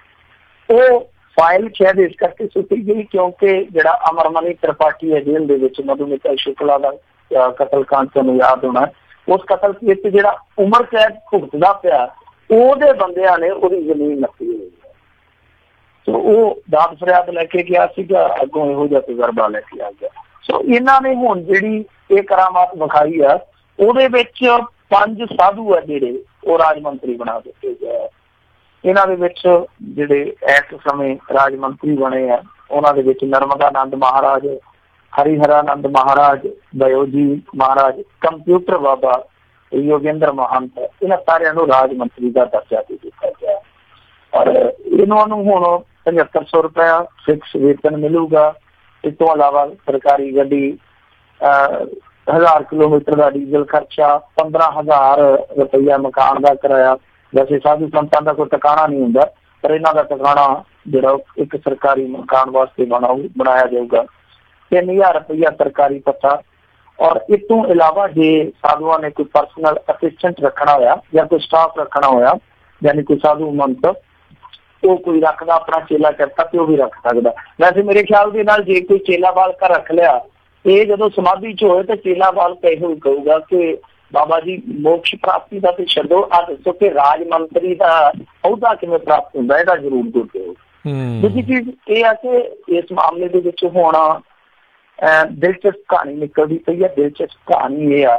ਉਹ ਫਾਈਲ ਸ਼ਾਇਦ ਇਸ ਕਰਕੇ ਸੁੱਟੀ ਗਈ ਕਿਉਂਕਿ ਜਿਹੜਾ ਅਮਰਮਨੀ ਤ੍ਰਿਪਾਠੀ ਹੈ ਜੇਲ੍ਹ ਦੇ ਵਿੱਚ, ਮਧੂਮਿਤਾ ਸ਼ੁਕਲਾ ਦਾ ਕਤਲ ਕਾਂਡ ਤੁਹਾਨੂੰ ਯਾਦ ਹੋਣਾ, ਉਸ ਕਤਲ ਕੇਸ 'ਚ ਜਿਹੜਾ ਉਮਰ ਕੈਦ ਭੁਗਤਦਾ ਪਿਆ, ਉਹਦੇ ਬੰਦਿਆਂ ਨੇ ਉਹਦੀ ਜ਼ਮੀਨ ਨੱਪੀ ਹੋਈ ਹੈ। ਸੋ ਉਹ ਦਾਦ ਫਰਿਆਦ ਲੈ ਕੇ ਗਿਆ ਸੀਗਾ, ਅੱਗੋਂ ਇਹੋ ਜਿਹਾ ਤਜਰਬਾ ਲੈ ਕੇ ਆ ਗਿਆ। ਸੋ ਇਹਨਾਂ ਨੇ ਹੁਣ ਜਿਹੜੀ ਇਹ ਕਰਾਮਾਤ ਵਿਖਾਈ ਆ, ਉਹਦੇ ਵਿੱਚ ਪੰਜ ਸਾਧੂ ਆ ਜਿਹੜੇ ਉਹ ਰਾਜ ਮੰਤਰੀ ਬਣਾ ਦਿੱਤੇ ਗਏ। ਇਹਨਾਂ ਦੇ ਵਿੱਚ ਜਿਹੜੇ ਇਸ ਸਮੇਂ ਰਾਜ ਮੰਤਰੀ ਬਣੇ ਆ, ਉਹਨਾਂ ਦੇ ਵਿੱਚ ਨਰਮਦਾਨੰਦ ਮਹਾਰਾਜ, ਹਰੀਹਰਾਨੰਦ ਮਹਾਰਾਜ, ਦਇਓਜੀ ਮਹਾਰਾਜ, ਕੰਪਿਊਟਰ ਬਾਬਾ, ਯੋਗੇਂਦਰ ਮਹੰਤ, ਇਹਨਾਂ ਸਾਰਿਆਂ ਨੂੰ ਰਾਜ ਮੰਤਰੀ ਦਾ ਦਰਜਾ ਦੇ ਦਿੱਤਾ ਗਿਆ। ਔਰ ਇਹਨਾਂ ਨੂੰ ਹੁਣ ਪਝੱਤਰ ਸੌ ਰੁਪਇਆ ਫਿਕਸ ਵੇਤਨ ਮਿਲੂਗਾ। ਇਸ ਤੋਂ ਇਲਾਵਾ ਸਰਕਾਰੀ ਗੱਡੀ, ਹਜ਼ਾਰ ਕਿਲੋਮੀਟਰ ਦਾ ਡੀਜ਼ਲ ਖਰਚਾ, ਪੰਦਰਾਂ ਹਜ਼ਾਰ ਰੁਪਈਆ ਮਕਾਨ ਦਾ ਕਿਰਾਇਆ। ਵੈਸੇ ਸਾਧੂ ਸੰਤਾਂ ਦਾ ਕੋਈ ਟਿਕਾਣਾ ਨਹੀਂ ਹੁੰਦਾ, ਪਰ ਇਹਨਾਂ ਦਾ ਟਿਕਾਣਾ ਜਿਹੜਾ ਇੱਕ ਸਰਕਾਰੀ ਮਕਾਨ ਵਾਸਤੇ ਬਣਾਉ ਬਣਾਇਆ ਜਾਊਗਾ। ਤਿੰਨ ਹਜ਼ਾਰ ਰੁਪਈਆ ਸਰਕਾਰੀ ਭੱਤਾ। ਔਰ ਇਸ ਤੋਂ ਇਲਾਵਾ ਜੇ ਸਾਧੂਆਂ ਨੇ ਕੋਈ ਪਰਸਨਲ ਅਸਿਸਟੈਂਟ ਰੱਖਣਾ ਹੋਇਆ ਜਾਂ ਕੋਈ ਸਟਾਫ ਰੱਖਣਾ ਹੋਇਆ, ਯਾਨੀ ਕੋਈ ਸਾਧੂ ਮੰਤ ਉਹ ਕੋਈ ਰੱਖਦਾ ਆਪਣਾ ਚੇਲਾ ਕਰਤਾ ਤੇ ਉਹ ਵੀ ਰੱਖ ਸਕਦਾ। ਵੈਸੇ ਮੇਰੇ ਖਿਆਲ ਦੇ ਨਾਲ ਜੇ ਕੋਈ ਚੇਲਾ ਬਾਲਕਾ ਰੱਖ ਲਿਆ, ਇਹ ਜਦੋਂ ਸਮਾਧੀ 'ਚ ਹੋਏ ਤਾਂ ਚੇਲਾ ਬਾਲਕਾ ਇਹੋ ਹੀ ਕਹੂਗਾ ਕਿ ਬਾਬਾ ਜੀ ਮੋਕਸ਼ ਪ੍ਰਾਪਤੀ ਦਾ ਤੇ ਛੱਡੋ, ਆਹ ਦੱਸੋ ਕਿ ਰਾਜ ਮੰਤਰੀ ਦਾ ਅਹੁਦਾ ਕਿਵੇਂ ਪ੍ਰਾਪਤ ਹੁੰਦਾ, ਇਹਦਾ ਜ਼ਰੂਰ ਦੱਸੋ। ਦੂਜੀ ਚੀਜ਼ ਇਹ ਆ ਕਿ ਇਸ ਮਾਮਲੇ ਦੇ ਵਿੱਚ ਹੁਣ ਦਿਲਚਸਪ ਕਹਾਣੀ ਨਿਕਲਦੀ ਪਈ ਹੈ। ਦਿਲਚਸਪ ਕਹਾਣੀ ਇਹ ਆ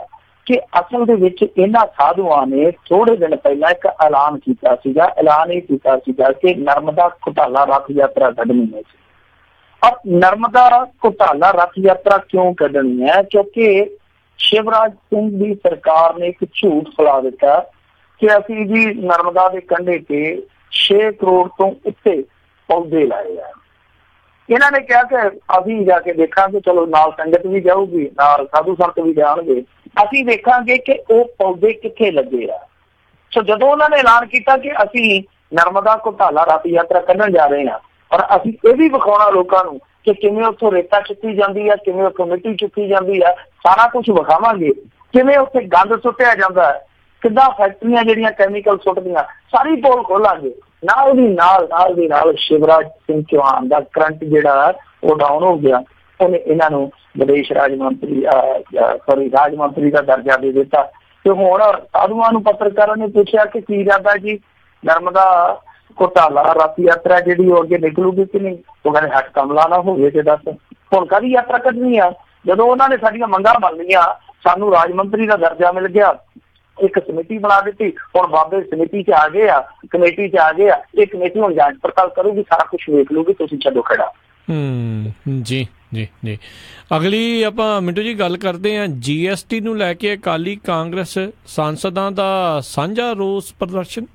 ਕਿ ਅਸਲ ਦੇ ਵਿੱਚ ਇਹਨਾਂ ਸਾਧੂਆਂ ਨੇ ਥੋੜੇ ਦਿਨ ਪਹਿਲਾਂ ਇੱਕ ਐਲਾਨ ਕੀਤਾ ਸੀਗਾ। ਐਲਾਨ ਇਹ ਕੀਤਾ ਸੀਗਾ ਕਿ ਨਰਮਦਾ ਘੁਟਾਲਾ ਰੱਥ ਯਾਤਰਾ ਕੱਢਣੀ ਹੈ। ਔਰ ਨਰਮਦਾ ਘੁਟਾਲਾ ਰੱਥ ਯਾਤਰਾ ਕਿਉਂ ਕੱਢਣੀ ਹੈ? ਕਿਉਂਕਿ ਸ਼ਿਵਰਾਜ ਸਿੰਘ ਦੀ ਸਰਕਾਰ ਨੇ ਇੱਕ ਝੂਠ ਫੈਲਾ ਦਿੱਤਾ ਕਿ ਅਸੀਂ ਜੀ ਨਰਮਦਾ ਦੇ ਕੰਢੇ ਤੇ ਛੇ ਕਰੋੜ ਤੋਂ ਉੱਤੇ ਪੌਦੇ ਲਾਏ ਆ। ਇਹਨਾਂ ਨੇ ਕਿਹਾ ਕਿ ਅਸੀਂ ਜਾ ਕੇ ਦੇਖਾਂਗੇ, ਚਲੋ ਨਾਲ ਸੰਗਤ ਵੀ ਜਾਊਗੀ, ਨਾਲ ਸਾਧੂ ਸੰਤ ਵੀ ਜਾਣਗੇ, ਅਸੀਂ ਦੇਖਾਂਗੇ ਕਿ ਉਹ ਪੌਦੇ ਕਿੱਥੇ ਲੱਗੇ ਆ। ਸੋ ਜਦੋਂ ਉਹਨਾਂ ਨੇ ਐਲਾਨ ਕੀਤਾ ਕਿ ਅਸੀਂ ਨਰਮਦਾ ਘੁਟਾਲਾ ਰੱਥ ਯਾਤਰਾ ਕੱਢਣ ਜਾ ਰਹੇ ਹਾਂ, ਔਰ ਅਸੀਂ ਇਹ ਵੀ ਵਿਖਾਉਣਾ ਲੋਕਾਂ ਨੂੰ ਕਿ ਕਿਵੇਂ ਉੱਥੋਂ ਰੇਤਾ ਚੁੱਕੀ ਜਾਂਦੀ ਆ, ਕਿਵੇਂ ਉੱਥੋਂ ਮਿੱਟੀ ਚੁੱਕੀ ਜਾਂਦੀ ਆ, ਸਾਰਾ ਕੁਛ ਵਿਖਾਵਾਂਗੇ। ਕਿਵੇਂ ਉੱਥੇ ਗੰਦ ਸੁੱਟਿਆ ਜਾਂਦਾ ਹੈ, ਕਿੱਦਾਂ ਫੈਕਟਰੀਆਂ ਜਿਹੜੀਆਂ ਕੈਮੀਕਲ ਸੁੱਟਦੀਆਂ, ਸਾਰੀ ਪੋਲ ਖੋਲਾਂਗੇ। ਨਾਲ ਦੀ ਨਾਲ ਨਾਲ ਦੀ ਨਾਲ ਸ਼ਿਵਰਾਜ ਸਿੰਘ ਚੌਹਾਨ ਦਾ ਕਰੰਟ ਜਿਹੜਾ ਉਹ ਡਾਊਨ ਹੋ ਗਿਆ। ਉਹਨੇ ਇਹਨਾਂ ਨੂੰ ਵਿਦੇਸ਼ ਰਾਜ ਮੰਤਰੀ ਸੌਰੀ ਰਾਜ ਮੰਤਰੀ ਦਾ ਦਰਜਾ ਦੇ ਦਿੱਤਾ। ਤੇ ਹੁਣ ਸਾਧੂਆਂ ਨੂੰ ਪੱਤਰਕਾਰਾਂ ਨੇ ਪੁੱਛਿਆ ਕਿ ਕੀ ਇਰਾਦਾ ਜੀ, ਨਰਮਦਾ ਘੁਟਾਲਾ ਰੱਥ ਯਾਤਰਾ ਜਿਹੜੀ ਉਹ ਅੱਗੇ ਨਿਕਲੂਗੀ ਕਿ ਨਹੀਂ? ਉਹ ਕਹਿੰਦੇ ਹੱਟ ਕਮਲਾ ਨਾ ਹੋਵੇ ਤੇ ਦੱਸ ਹੁਣ ਕਾਹਦੀ ਯਾਤਰਾ ਕੱਢਣੀ ਆ? ਜਦੋਂ ਉਹਨਾਂ ਨੇ ਸਾਡੀਆਂ ਮੰਗਾਂ ਮੰਨ ਲਈਆਂ, ਸਾਨੂੰ ਰਾਜ ਮੰਤਰੀ ਦਾ ਦਰਜਾ ਮਿਲ ਗਿਆ, ਇੱਕ ਕਮੇਟੀ ਬਣਾ ਦਿੱਤੀ, ਹੁਣ ਬਾਬੇ ਸਮਿਤੀ ਚ ਆ ਗਏ ਆ, ਕਮੇਟੀ ਚ ਆ ਗਏ ਆ, ਇਹ ਕਮੇਟੀ ਹੁਣ ਜਾਂਚ ਪੜਤਾਲ ਕਰੂਗੀ, ਸਾਰਾ ਕੁਛ ਵੇਖ ਲੂਗੀ, ਤੁਸੀਂ ਛੱਡੋ ਖੜਾ। ਹੂੰ ਜੀ ਜੀ ਜੀ ਅਗਲੀ ਆਪਾਂ ਮਿੰਟੂ ਜੀ ਗੱਲ ਕਰਦੇ ਹਾਂ ਜੀ ਐਸ ਟੀ ਨੂੰ ਲੈ ਕੇ ਅਕਾਲੀ ਕਾਂਗਰਸ ਸਾਂਸਦਾਂ ਦਾ ਸਾਂਝਾ ਰੋਸ ਪ੍ਰਦਰਸ਼ਨ।